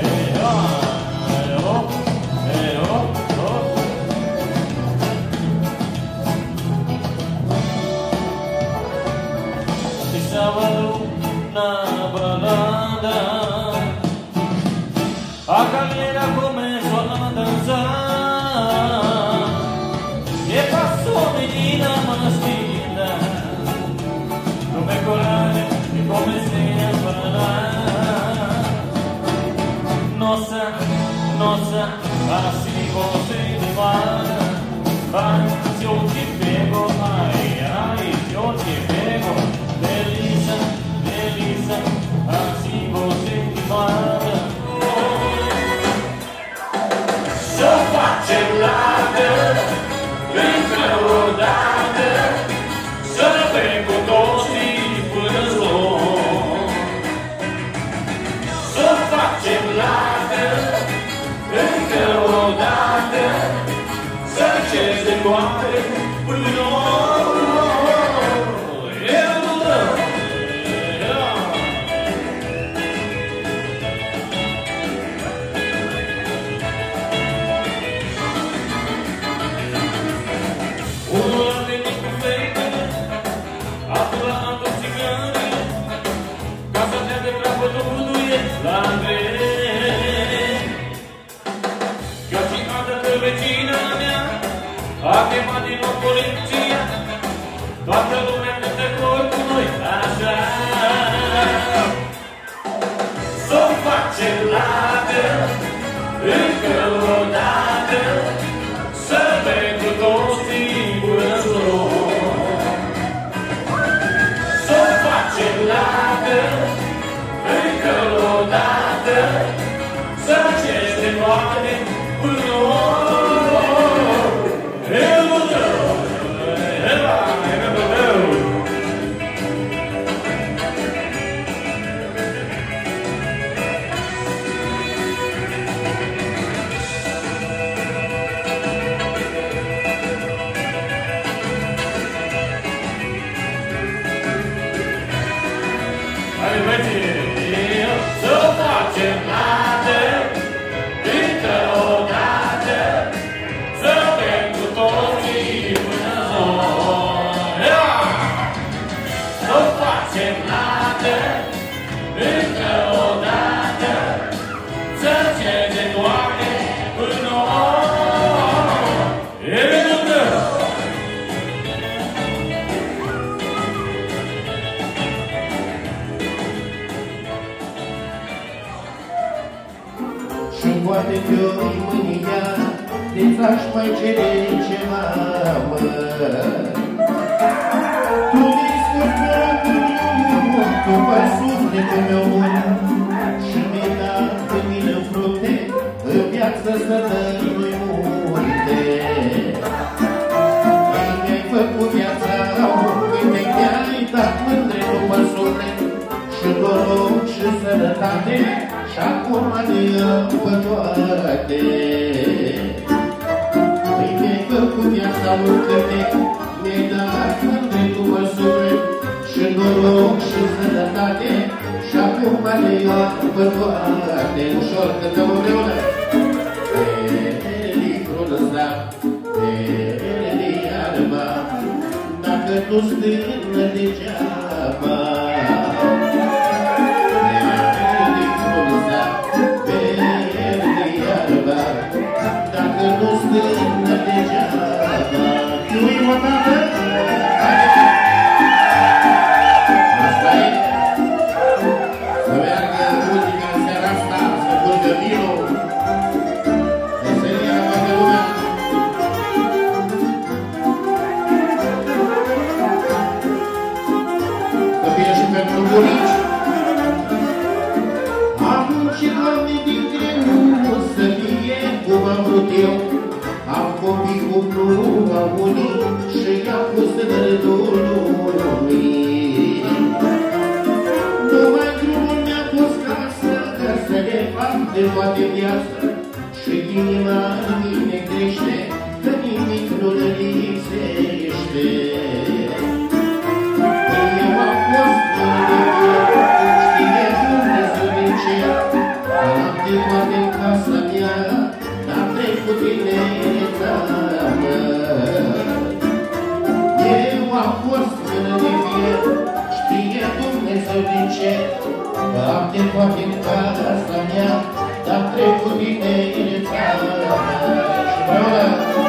de sábado na balada, a galera começou a dançar e passou a menina mais linda. Tomei coragem e comecei a falar: nossa, nossa, assim você me mata. Ai, se eu te pego, ai, ai, se eu te pego, Melissa, Melissa, assim você me mata. Sou facelada, encarrodada, sono vengo dosi pure slow. Sou facelada, encarrodada, sancese guai, pure no. Anche mani non polizia, toată lumea cântă cor cu noi așa. S-o face ladă, încă o dată, să vei cu toții până slor. S-o face ladă, încă o dată, să ceri de noapte până
poate fi-o-i mânia, de-ți-aș mai cere ceva, mă. Tu discuți norocul meu, tu faci sufletul meu bun și mi-ai dat pe mine fructe, în viață să dăi multe. Mi-ai făcut viața, mi-ai dat mândre după suflet și noroc și sănătate, și acum le-am pe toate. Mi-ai făcut viața lucrăte, mi-ai dat mândre după suflet și noroc și sănătate, și acum le-am pe toate. Ușor câte o vreună, livrul ăsta, iarba, dacă nu stână degeaba. Dacă nu stână degeaba, nu-i o dată. Asta e. Să meargă muzica în seara asta, să curgă vinul. Veselia toată lumea. nu au unit și i-a pus rândul lui. Numai drumul mi-a pus casă, că să ne fac de toate viață, și inima în mine crește, că nimic nu le lipsește. Eu am fost știe Dumnezeu din cer, am de toate în casa mea, dar trecut tinereța mea. Eu am fost mână de fier, știe Dumnezeu din cer, am de toate în casa mea, dar trecut tinereța mea. Și vreau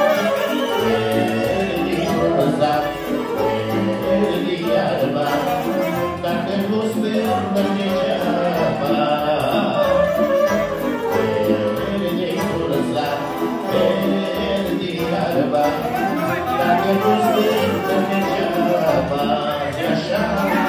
dacă nu stârnă degeaba, verde-i curățat, verde-i iarba, dacă nu stârnă degeaba, de așa.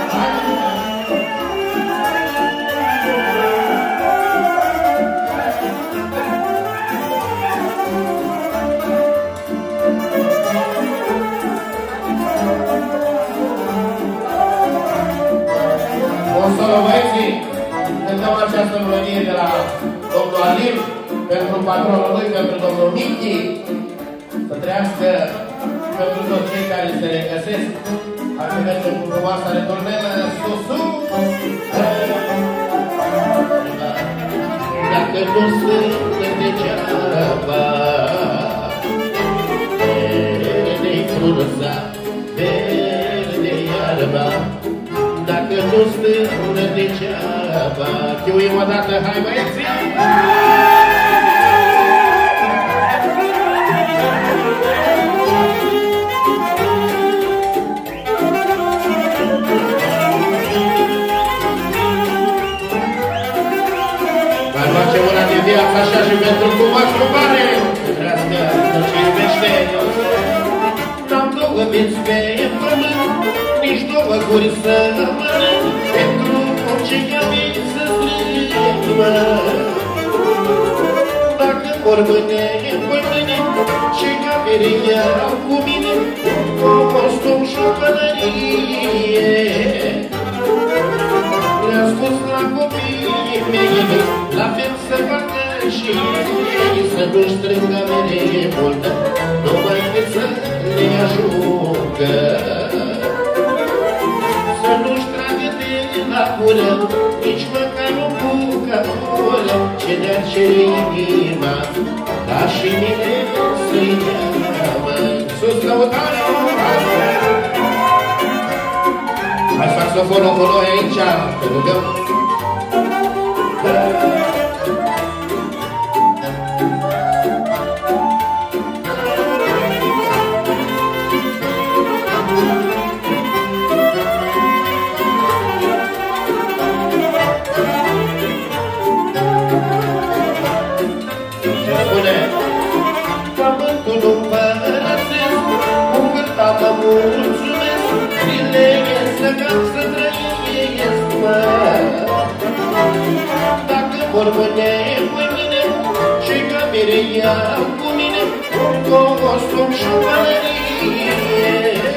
Băieții, cântăm această melodie de la domnul Alim pentru patronul lui, pentru domnul Michi, să trăiască pentru toți cei care se regăsesc. Hai să mergem cu frumoasa returnelă, sus! Dacă nu sunt degeaba, verde-i frunza, verde-i iarba, dacă nu stână degeaba. Chiuim o dată, hai băieții! Mai facem una de viață așa și pentru cumați cu bane. Trească ce iubește. N-am două vieți pe pământ, nici două guri să mănânc, pentru orice gămit să strâmbă. Dacă vor mâne pămâne și gaveria au cu mine, o costum și o pălărie. Le-am spus la copiii mei, la fel să facă și ei, să nu-și strângă mere multă, numai cât să le ajungă. Să nu-și tragă de la gură, nici măcar o bucătură, ce ne-ar cere inima, ca și mine să-i deamă. Sus căutarea! Hai saxofonul cu noi aici, te rugăm! Pământul nu-mi părăsesc, un cârta mă mulțumesc, zile iesă ca să trăiesc, mă. Dacă vor mâne mâine și cameria cu mine, un costum și o pălărie.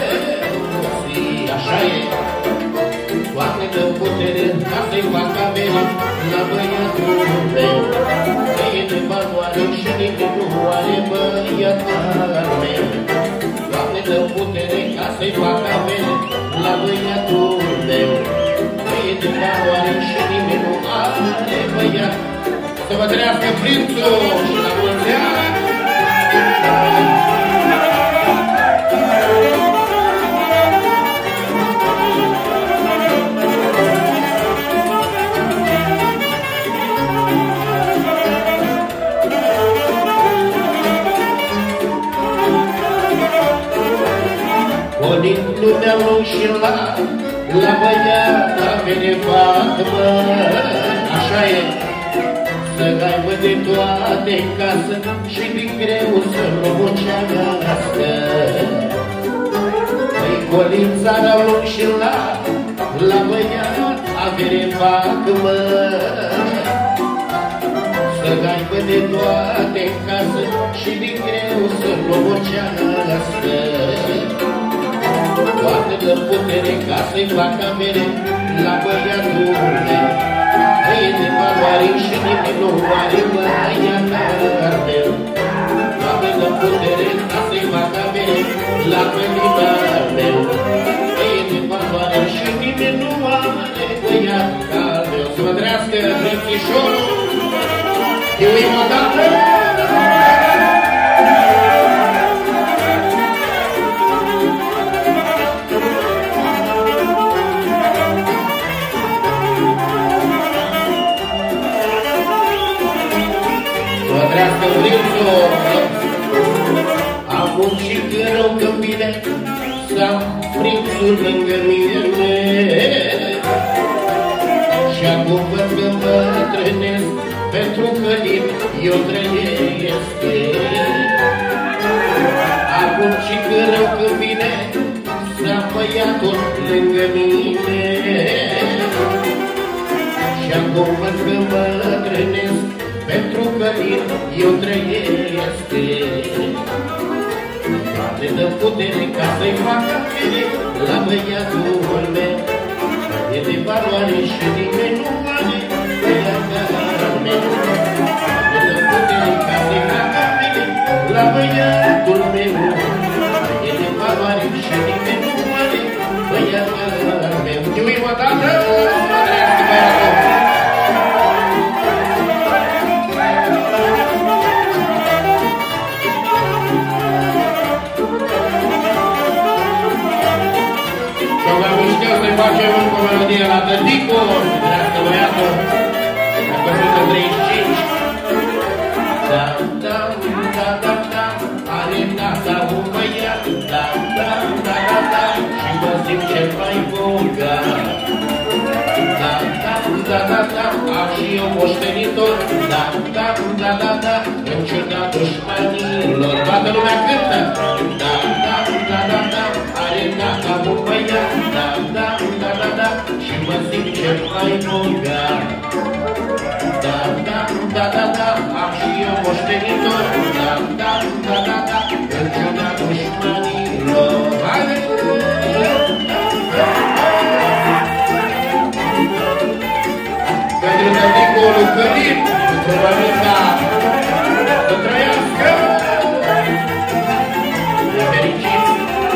Așa e, toate dă putere ca să-i fac avere la băiatul meu. De banoare și nimeni nu are băiatul meu. Doamne, dă putere ca să-i fac avere la băiatul meu. De banoare și nimeni nu are băiat. Să vă trăiască prințul și la mulți ani! Din lumea înșelat, la băiat avere fac, mă. Așa e, să aibă de toate în casă și din greu să nu muncească. Păi colința la înșelat, la băiat avere fac, mă. Să gaibă de toate în casă și din greu să lobocească. Toată de putere ca să-i facă avere la băiatul meu. E de valoare și nimeni nu are băiatul meu. Toată de putere ca să-i facă avere la băiatul meu. E de valoare și nimeni nu are băiatul meu. Să vă trească frățișorul, iubim odată! Trească prințul, am muncit rău când vine să-am prințul lângă mine. Și acum văd că mă trănesc, pentru că din eu trăiesc. Am muncit rău când vine să-am băiatul lângă mine. Și acum văd că mă trănesc, pentru că din eu trăiesc. Toate dă putere ca să-i facă bine la băiatul meu. E de valoare și nimeni nu are băiatul meu. Toate dă putere ca să-i facă bine la băiatul meu. E de valoare și nimeni nu are băiatul meu. Iubim odată, mă trească băiatul! Să-i facem încă o melodie la tăticu, dreaptă băiatul, dacă sunt 35. Da, da, da, da, da, are tata un băiat, da, da, da, da, da, și mă simt cel mai bogat. Da, da, da, da, da, am și eu moștenitor, da, da, da, da, da, în ciuda dușmanilor. Toată lumea cântă, da, da, da, da, da, are tata un băiat, da, da, da, da, da, și mă simt cel mai bogat. Da, da, da, da, da, am și eu moștenitor, da, da, da, da, da, în ciuda dușmanilor. Haide! Pentru tăticul lui Călin, pentru Mărica, să trăiască! E fericit!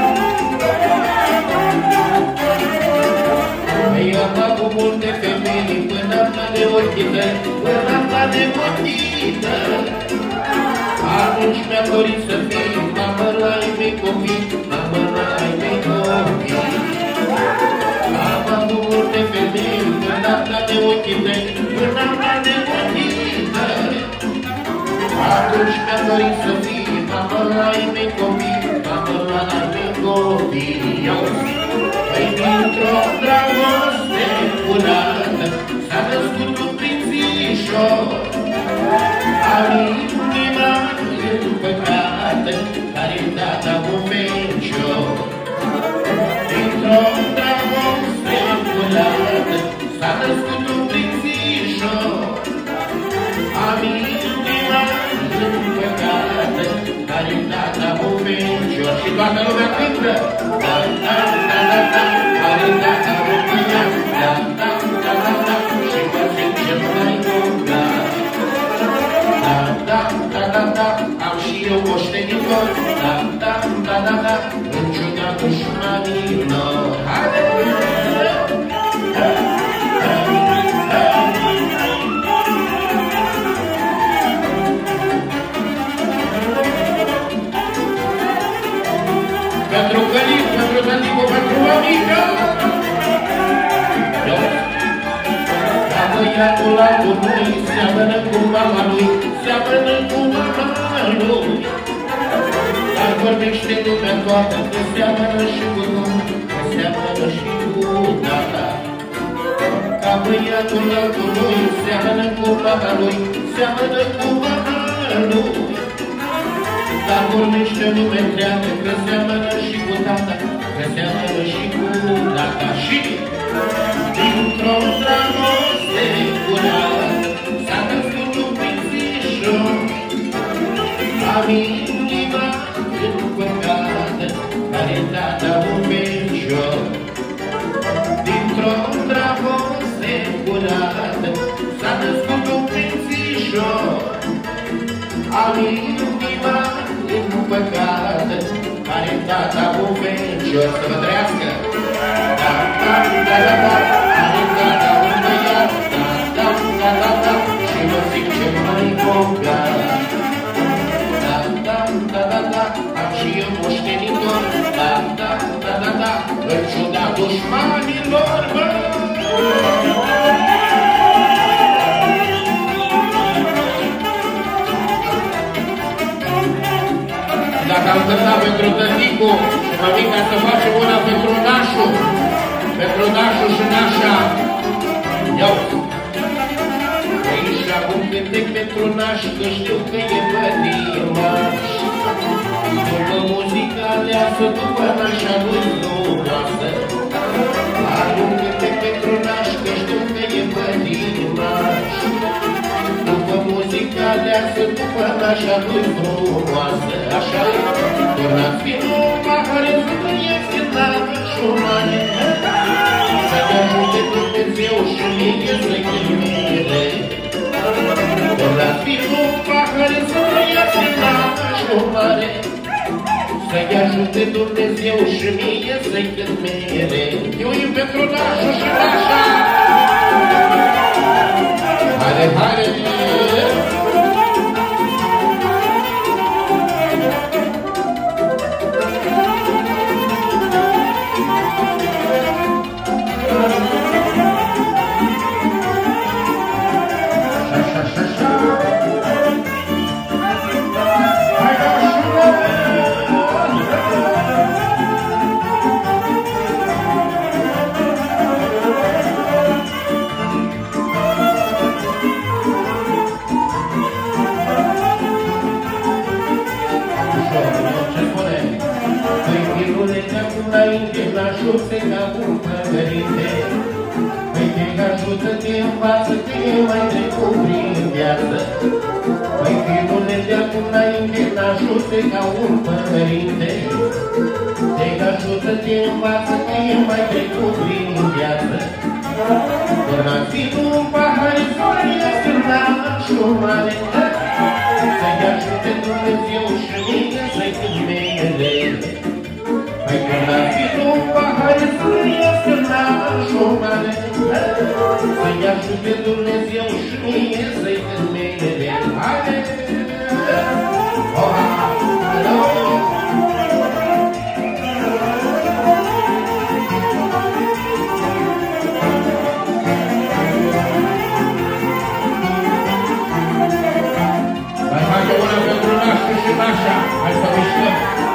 I-am avut multe femei până am de ochii tăi, până am de ochii tăi. Atunci mi-am dorit să fii mamă la ai mei copii, mamă la ai mei copii. Am avut multe femei până am de ochii tăi, până am de ochii tăi. Atunci mi-am dorit să fii mamă la ai mei copii, mamă la ai mei copii. Păi dintr-o dragoste curată s-a născut un prințișor, al inima împăcată, care-i tata un fecior. Dintr-o dragoste curată s-a născut un prințișor, al inima împăcată, care-i tata un fecior. Și toată lumea cântă! Da, da, da, da, da, are tata un băiat, da, da, da, da, da, și mă simt cel mai bogat. Da, da, da, da, da, am și eu moștenitor, da, da, da, da, da, în ciuda dușmanilor. Haide! Pentru Călin, pentru tăticu, pentru mămică! Ca băiatul altului seamănă cu mama lui, seamănă cu mama lui. Dar vorbește lumea toată că seamănă și cu Domnul, că seamănă și cu tata. Ca băiatul altului seamănă cu mama lui, seamănă cu mama lui. Dar vorbește lumea întreagă că seamănă și cu tata, că seamănă și cu tata. Și dintr-o dragoste curată s-a născut un prințișor, păcat, care tata bufecios să vă trăiască. Da, da, da, da, da, are tata un băiat, da, da, da, da, da, și vă zic ce mai bogat. Da, da, da, da, da, am și eu moștenitor, da, da, da, da, da, în ciuda dușmanilor, bă! Dacă am cântat pentru tăticu și mămica să facem una pentru nașul și nașa, iau! Aici acum cântec pentru naș, că știu că e pătimaș. După muzica aleasă, după nașa lui frumoasă. Acum cântec pentru naș, că știu că e pătimaș. După muzica aleasă, după nașa lui frumoasă. Așa-i, turnați vinul, pahare, zâmbăieți în nașul mare. Să-mi ajute Dumnezeu și mie să-i chilmire. Turnați vinul, pahare, zâmbăieți în nașul mare. Să-i ajute Dumnezeu și mie să-i chilmire. Iuim pentru nașul și nașa. Haide, haide! Ajută ca un părinte, păi te ajută, te învață, te mai trecut prin viață. Păi filule de acum înainte, ajută ca un părinte, te ajută, te învață, te mai trecut prin viață. Până filul un pahar, soarele sârnașul mare, să-i ajute Dumnezeu și mine să-i câmele. Păi când ar fi un pahar să iasă nașul mare, să-i ajute Dumnezeu și mie să-i câmele. Haide! Mai face una pentru nașul și nașa, hai să mișcăm!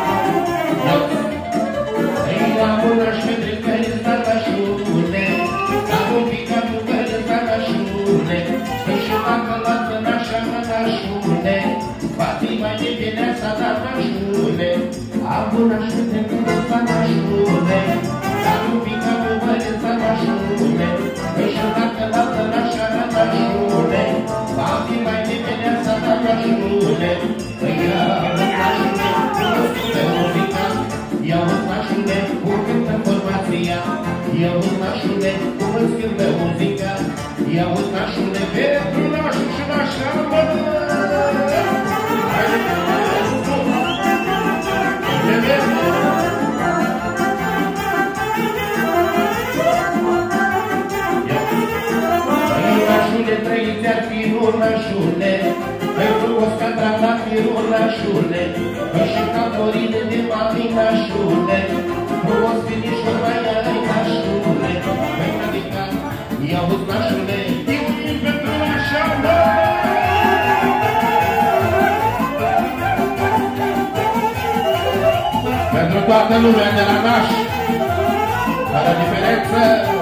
Naș pentru care sta nașule, acum pica cu care sta nașule, păi și dacă luată nașa mă nașule, va-ți mai de vineasa da nașule. Acum naș pentru care sta nașule, acum pica cu care sta nașule, păi și dacă luată nașa mă nașule, va-ți mai de vineasa da nașule. Păi ia-o nașule, cunoscut pe muzica, ia-o nașule, ia-uzi nașule, cum îți schimbă muzica, ia-uzi nașule, pentru nașul și nașa, bă! Nașule, trăiți-ar firul nașule, mai frumos ca trata firul nașule, păi și ca florine de mami nașule, frumos finișor mai ai nașule, păi adică, ia-uzi nașule, iubi pentru nașa, bă! Pentru toată lumea de la naș, fără diferență,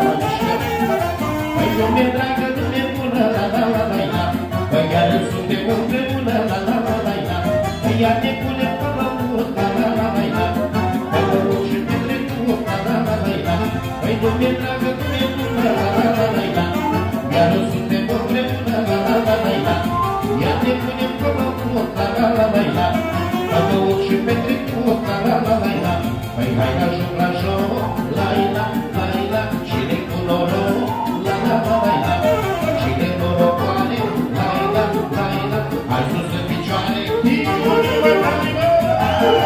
păi lume dragă, lume bună, la la la la la, păi iar suntem împreună, la la la la la, păi iar ne punem pe pământ, la la la la la, păi pământ și pe trecut, la la la la la, păi lume dragă, lume bună, la la la la la, iar suntem împreună, la la la la la, iar ne punem pe pământ, la la la la la, pământ și pe trecut, la la la la la, păi hai la joc, la la la la, cine cu noroc, la la la la, cine norocoare, la la la la, hai sus în picioare,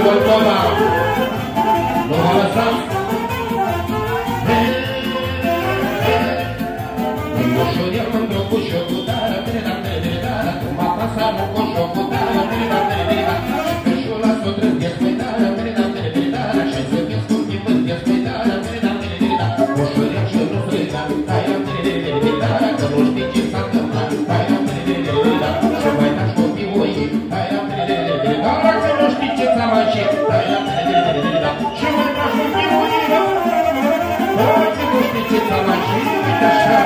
Moldova. Nu vă lăsați. Ușor e mândru cu șocul, dar m-a pasat cu șocul, dar și pe șula s-o trândesc pe dar, și să vezi cum te vândesc pe dar, ușor e și nu frâna, că nu știi ce s-a întâmplat, și mai dași copii oii, că nu știi ce ți-am așit, și mai dași copii oii, că nu știi ce ți-am așit, uite așa.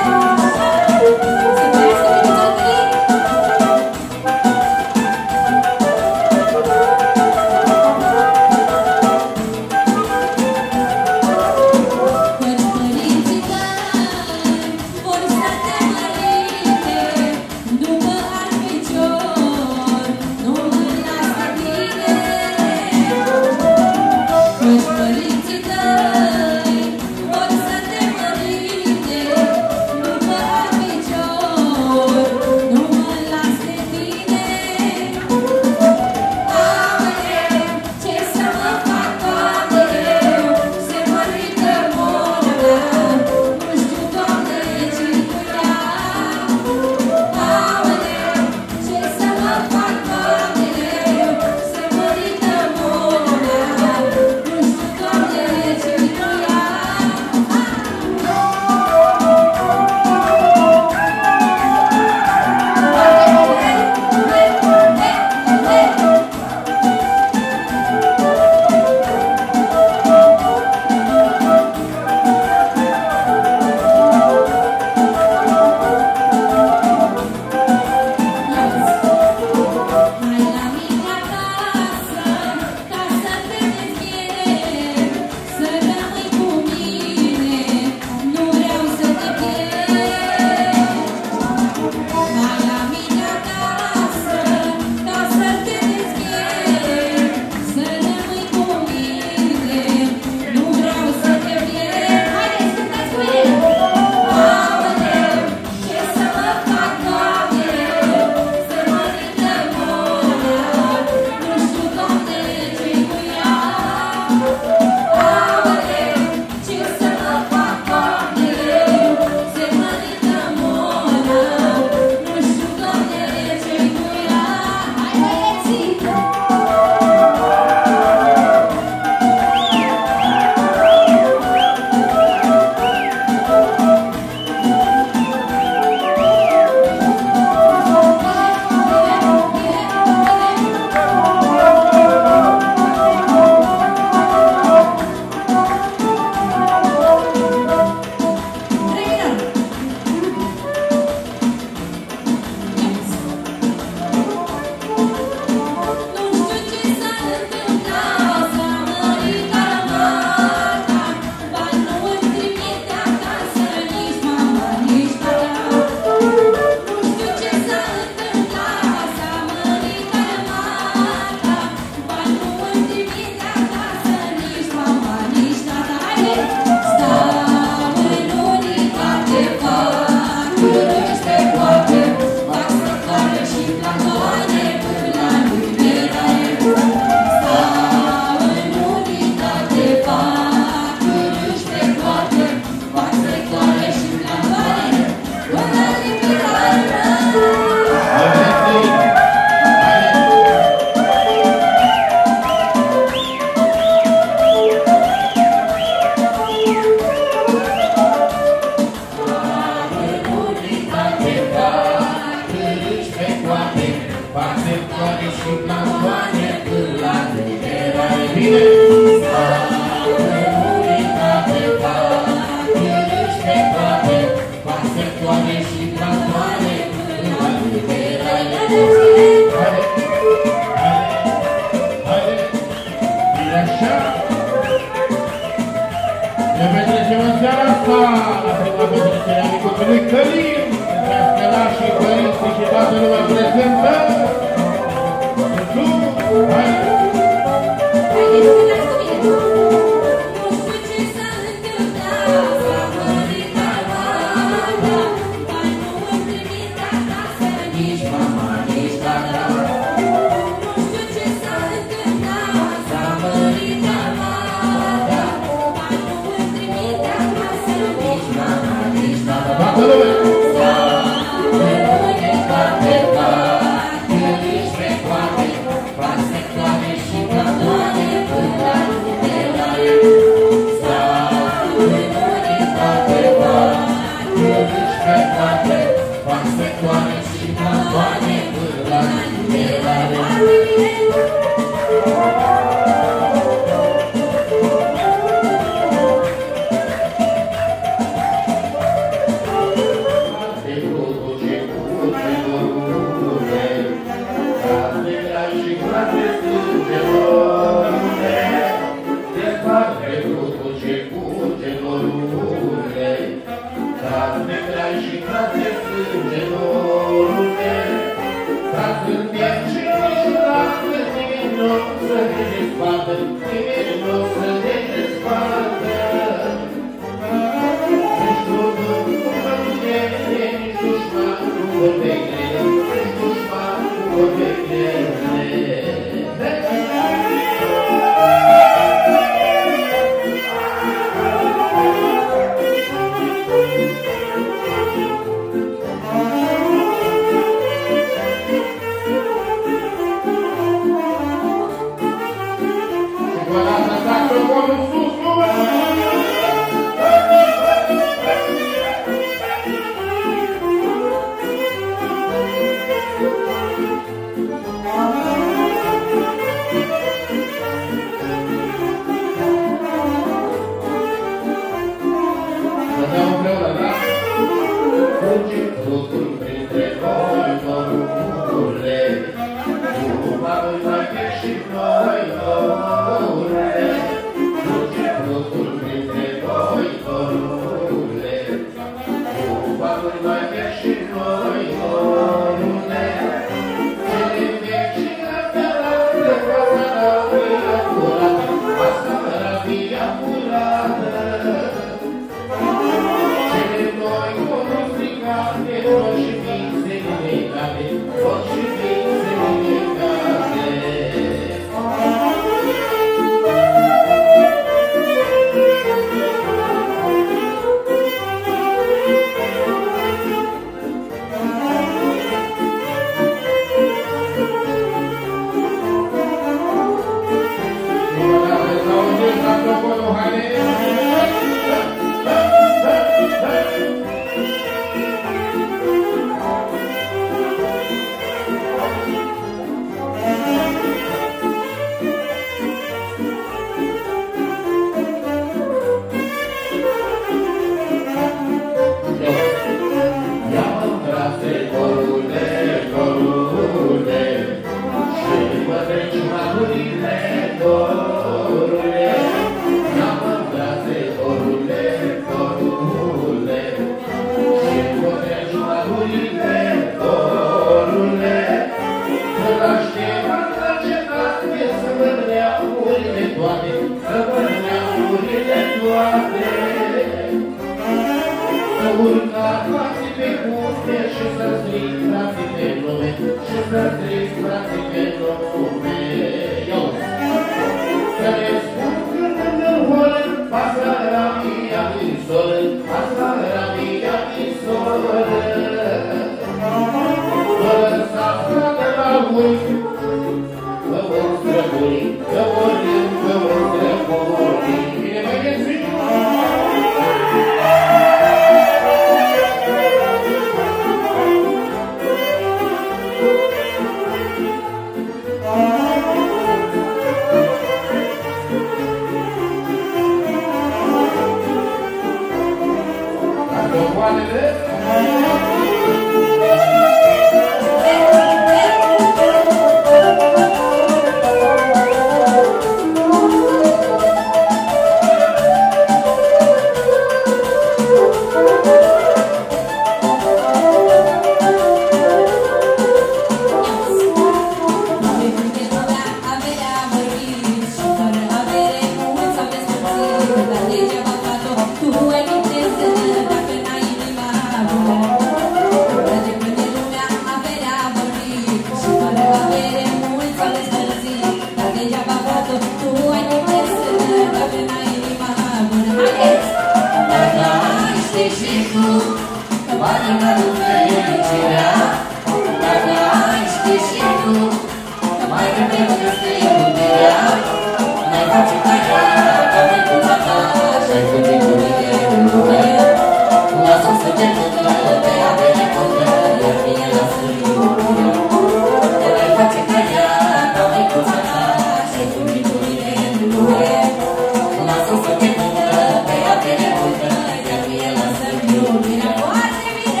și tu, că poate mă duc fericirea. Dacă ai ști și tu, că mai devreme este iubirea. N-ai face ca ea, ca măicuța ta, și-ai fugit cu mine în lume. Lasă să te ducă, te avere contă, iar mie lasă-mi iubirea. Că n-ai face ca ea, ca măicuța ta, și-ai fugit cu mine în lume. Lasă să te ducă, te avere contă, iar mie lasă-mi iubirea. Foarte bine!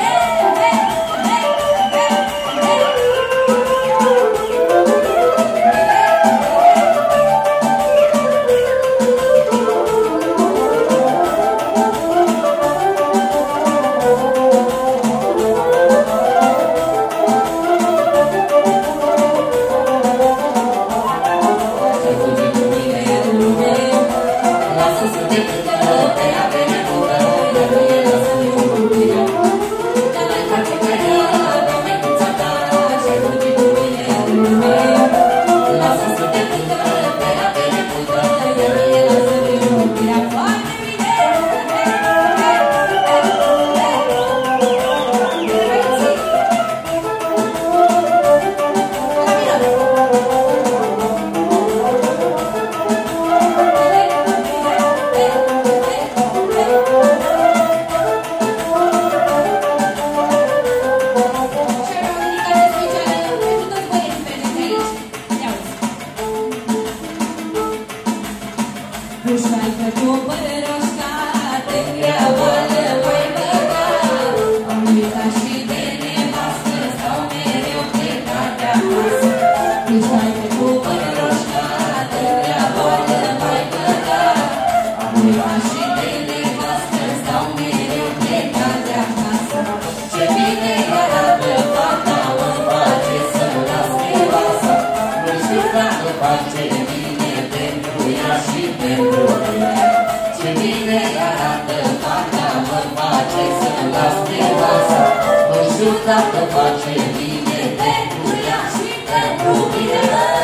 Dacă face bine pentru ea și pentru mine.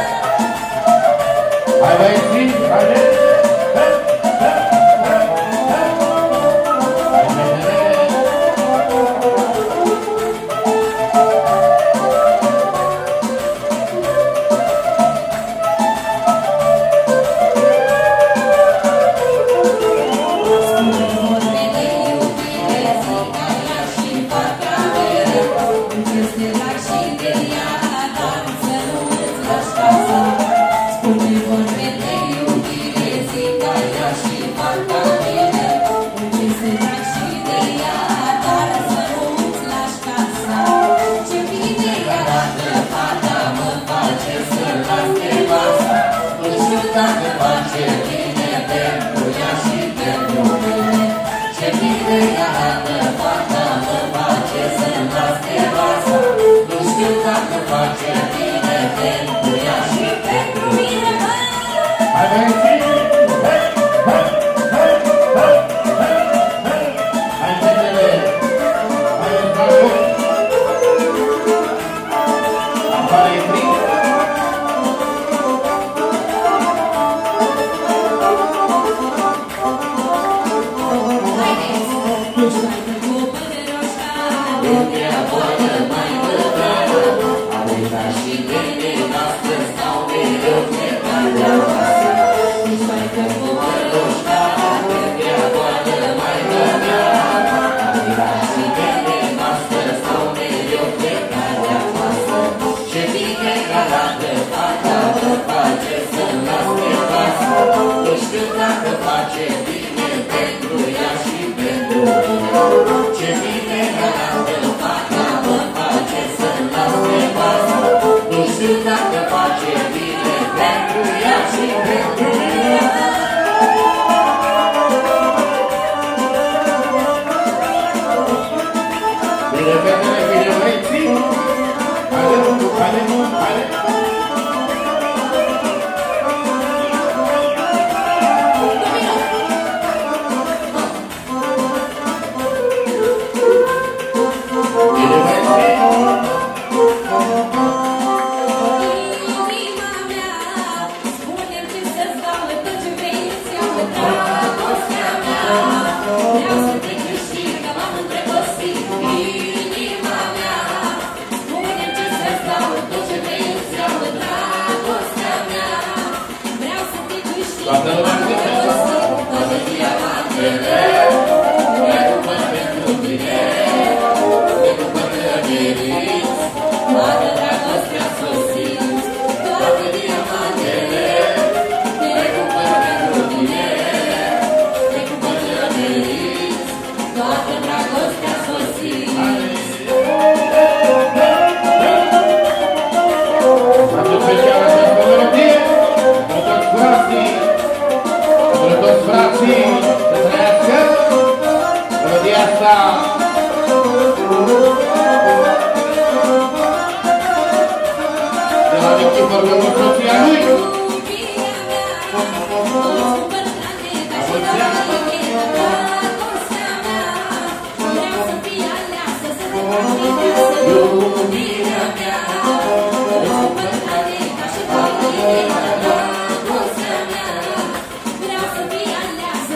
Hai băieți, haide!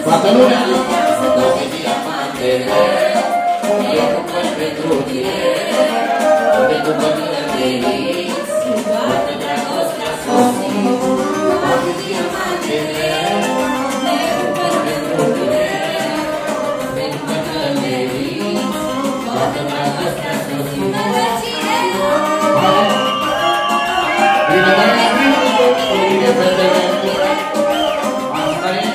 Toată lumea!
Toate diamantele le cumpăr pentru tine, le cumpăr felici, toată dragostea sosit. Toate diamantele le cumpăr pentru tine, le cumpăr felici, toată dragostea sosit.
Bine, bine, fetele! Asta e!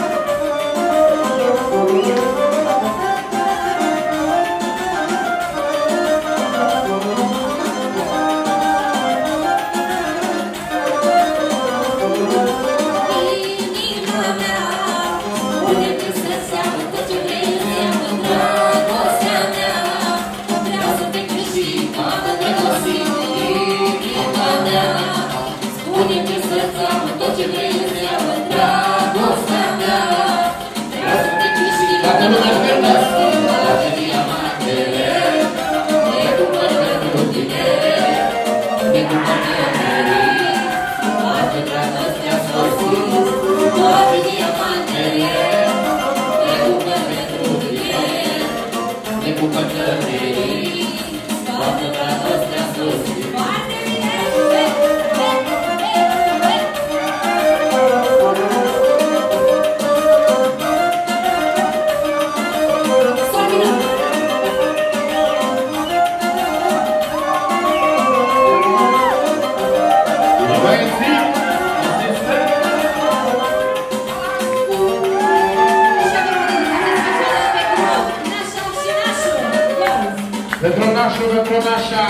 Vetronașul, vetronașa!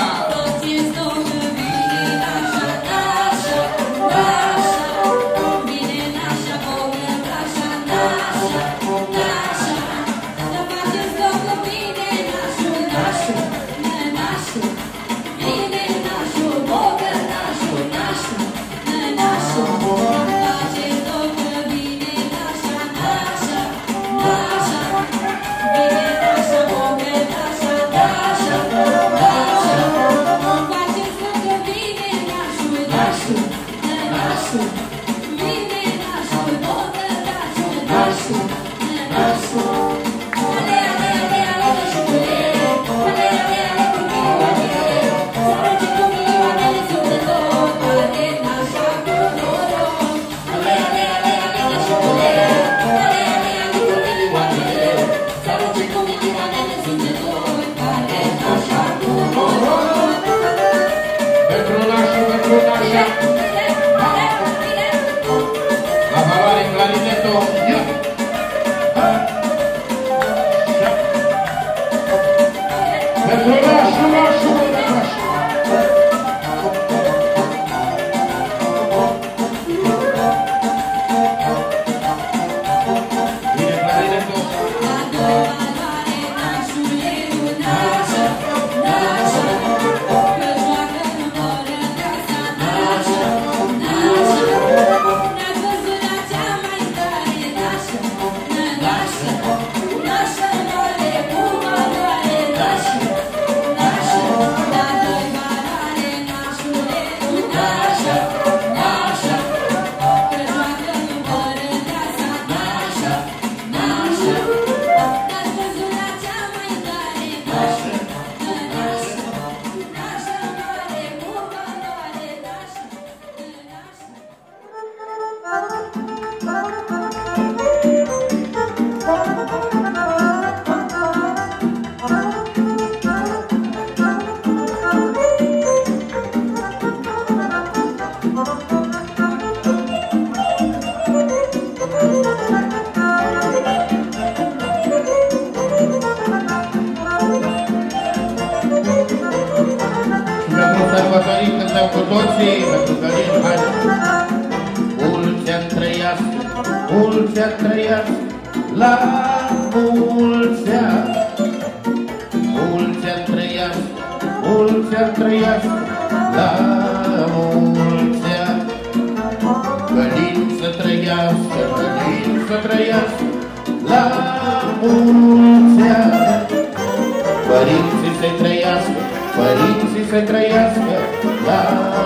Sărbătorii cântăm cu toții, pentru că nici hai. Mulți ani trăiască, mulți ani trăiască, la mulți ani. Mulți ani trăiască, mulți ani trăiască, la mulți ani. Călin să trăiască, călin să trăiască, la mulți ani. Părinții să trăiască, părinții să trăiască, la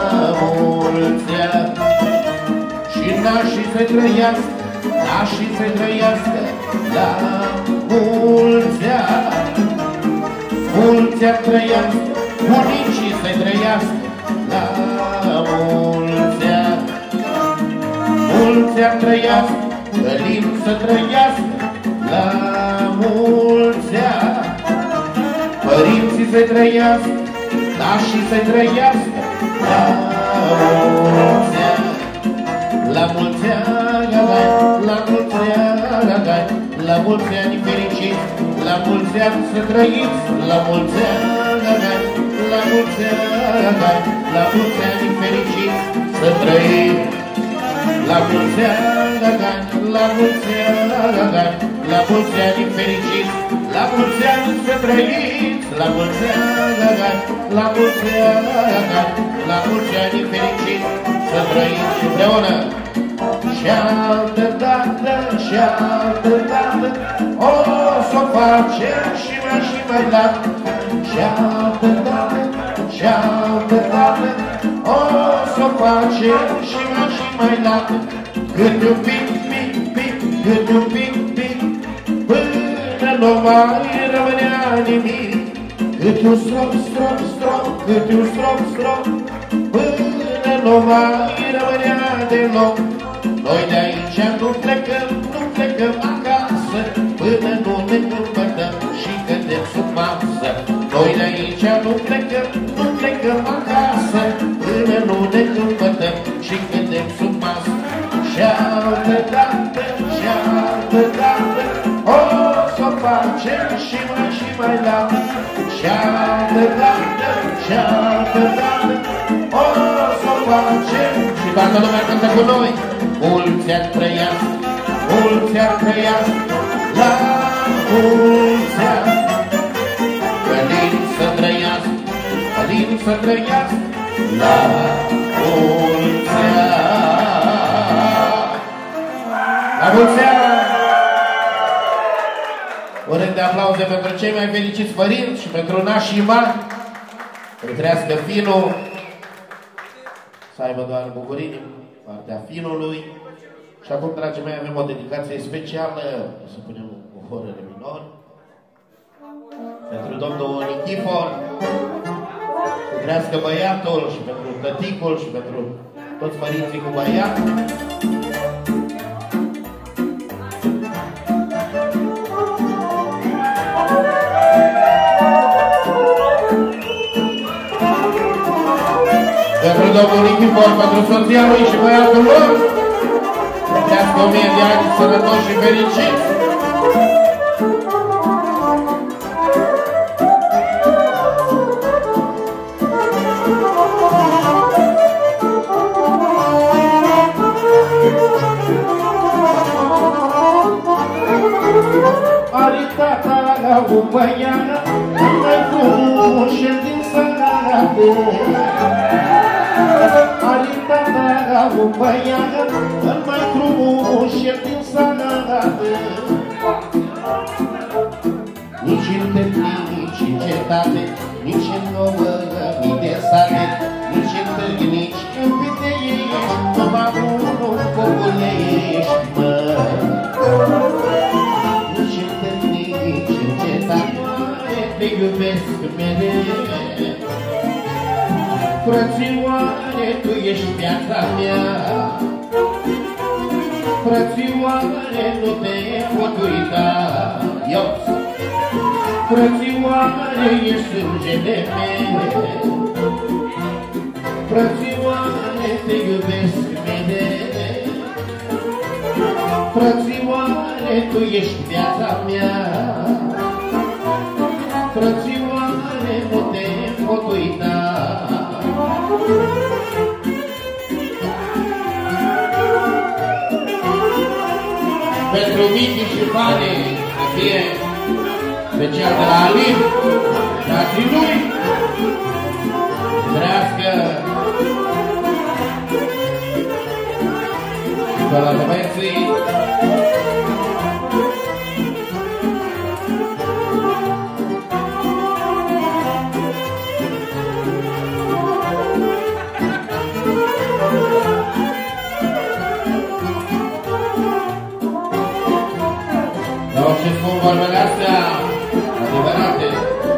mulți ani. Și nașii să trăiască, nașii să trăiască, la mulți ani. Mulți ani trăiască, bunicii să-i trăiască, la mulți ani. Mulți ani trăiască, Călin să trăiască, la mulți ani. Părinții să trăiască, nașii să trăiască, la mulți ani. La mulți ani, la mulți ani, la mulți ani fericiți, la mulți ani să trăiți, la mulți ani, la mulți ani, la mulți ani fericiți să trăiți. La mulți ani, la mulți ani, la mulți ani fericiți, la mulți ani să trăiți, la mulți ani, la mulți ani, la mulți ani fericiți să trăiți împreună. Și altă dată, și altă dată, o s-o facem și mai dată. Și altă dată, și altă dată, o s-o facem și mai dată. Câte un pic, câte un pic, până nu mai rămânea nimic. Câte un strop, câte un strop, până nu mai rămânea deloc. Noi de aici nu plecăm acasă, până nu ne împătăm și cădem sub masă. Noi de aici nu plecăm acasă, până nu ne împătăm și cădem sub masă. Și altă dată, o s-o facem și mai dată. Și altă dată, o s-o facem și toată lumea cântă cu noi. Mulți ani trăiască, la mulți ani. Călin să trăiască, la mulți ani. La mulți ani! O rând de aplauze pentru cei mai fericiți părinți și pentru nașii mari. Să trăiască finul, să aibă doar bucurii din partea finului. Și acum, dragii mei, avem o dedicație specială, o să punem cu horele minor, pentru domnul Nichifor, să trăiască băiatul și pentru tăticul și pentru toți părinții cu băiat. Pentru domnul Nichifor, pentru soția lui și băiatul lor, să trăiască 1000 de ani sănătoși și fericiți. Are tata un băiat mai frumos și din sănătate. Are tata un băiat mai frumos și din sănătate. Nici în târnii, nici în cetate, nici în 9000 de sate, nici în târnii, nici în piteiești, numai unul populești, mă. Nici în târnii, nici în cetate, te iubesc mereu. Frățioare, tu ești viața mea. Frățioare, nu te pot uita. Frățioare, ești sângele meu. Frățioare, te iubesc mereu. Frățioare, tu ești viața mea. Frățioare, nu te pot uita. Pentru Michi și Fane, să fie special de la Alin, frații lui, trăiască și pe la băieții.
Sau ce spun vorbele astea adevărate.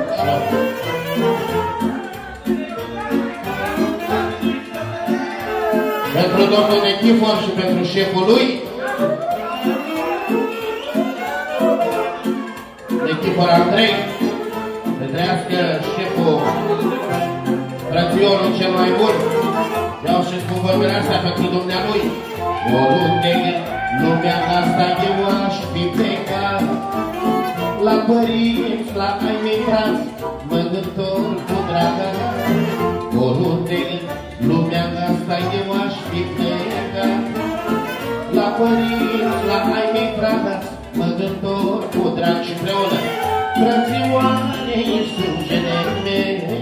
Pentru domnul Nechifor și pentru șeful lui, Nechifor Andrei, să trăiască șeful, frățiorul cel mai bun. Iau și spun vorbele astea pentru dumnealui. Oriunde lumea asta eu aș fi plecat, la părinți, la ai mei frați, mă întorc cu dragă. Oriunde lumea asta eu aș fi plecat, la părinți, la ai mei frați, mă întorc cu drag și împreună. Frățioare, ești sângele meu,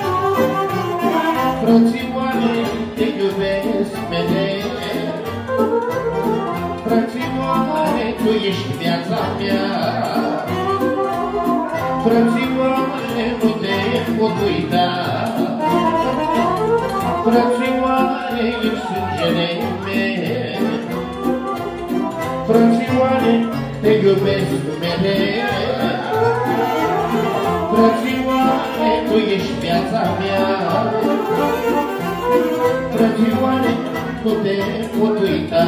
frățioare, te iubesc mereu. Frățioare, tu ești viața mea, frățioare, nu te pot uita. Frățioare, ești sângele meu, frățioare, te iubesc mereu. Frățioare, tu ești viața mea, frățioare, nu te pot uita.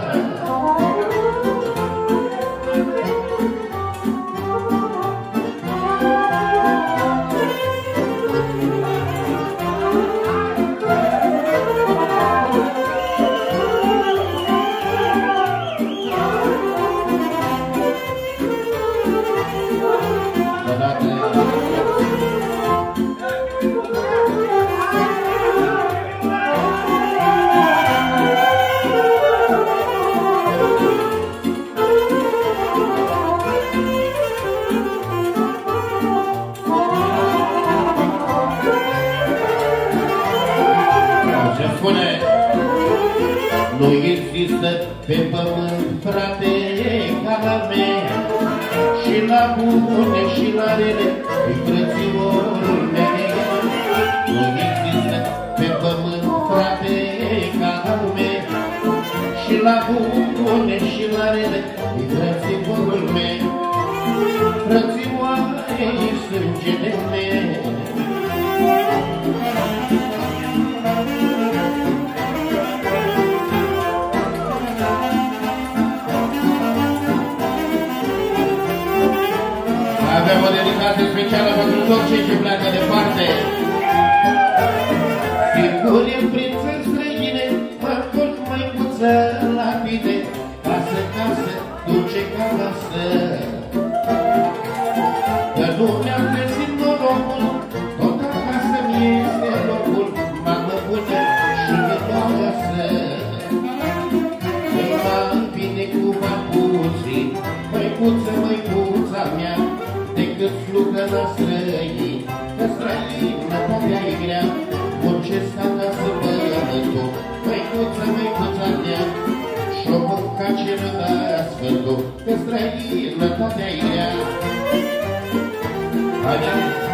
Nu există pe pământ, frate, ca la mea, și la bune și la rele, e frățiorul meu. Nu există pe pământ, frate, ca la mea, și la bune și la rele, e frățiorul meu. Frățioare, e sângele meu.
Avem o dedicație specială pentru toți cei ce pleacă departe.
Singuri în prințe străine, mă întorc măicuță la tine, casă, casă, duce casă. Că nu mi-am găsit norocul, tot acasă mi este locul, mamă bună și mietoasă. Îi mai bine cu papuții, măicuță, măicuța mea, decât slugă la străini, că străină poate-i grea, muncesc acasă băiătul, măicuță, măicuța mea, și-o mânca ce mă da sfântul, că străină poate-i grea. Haide!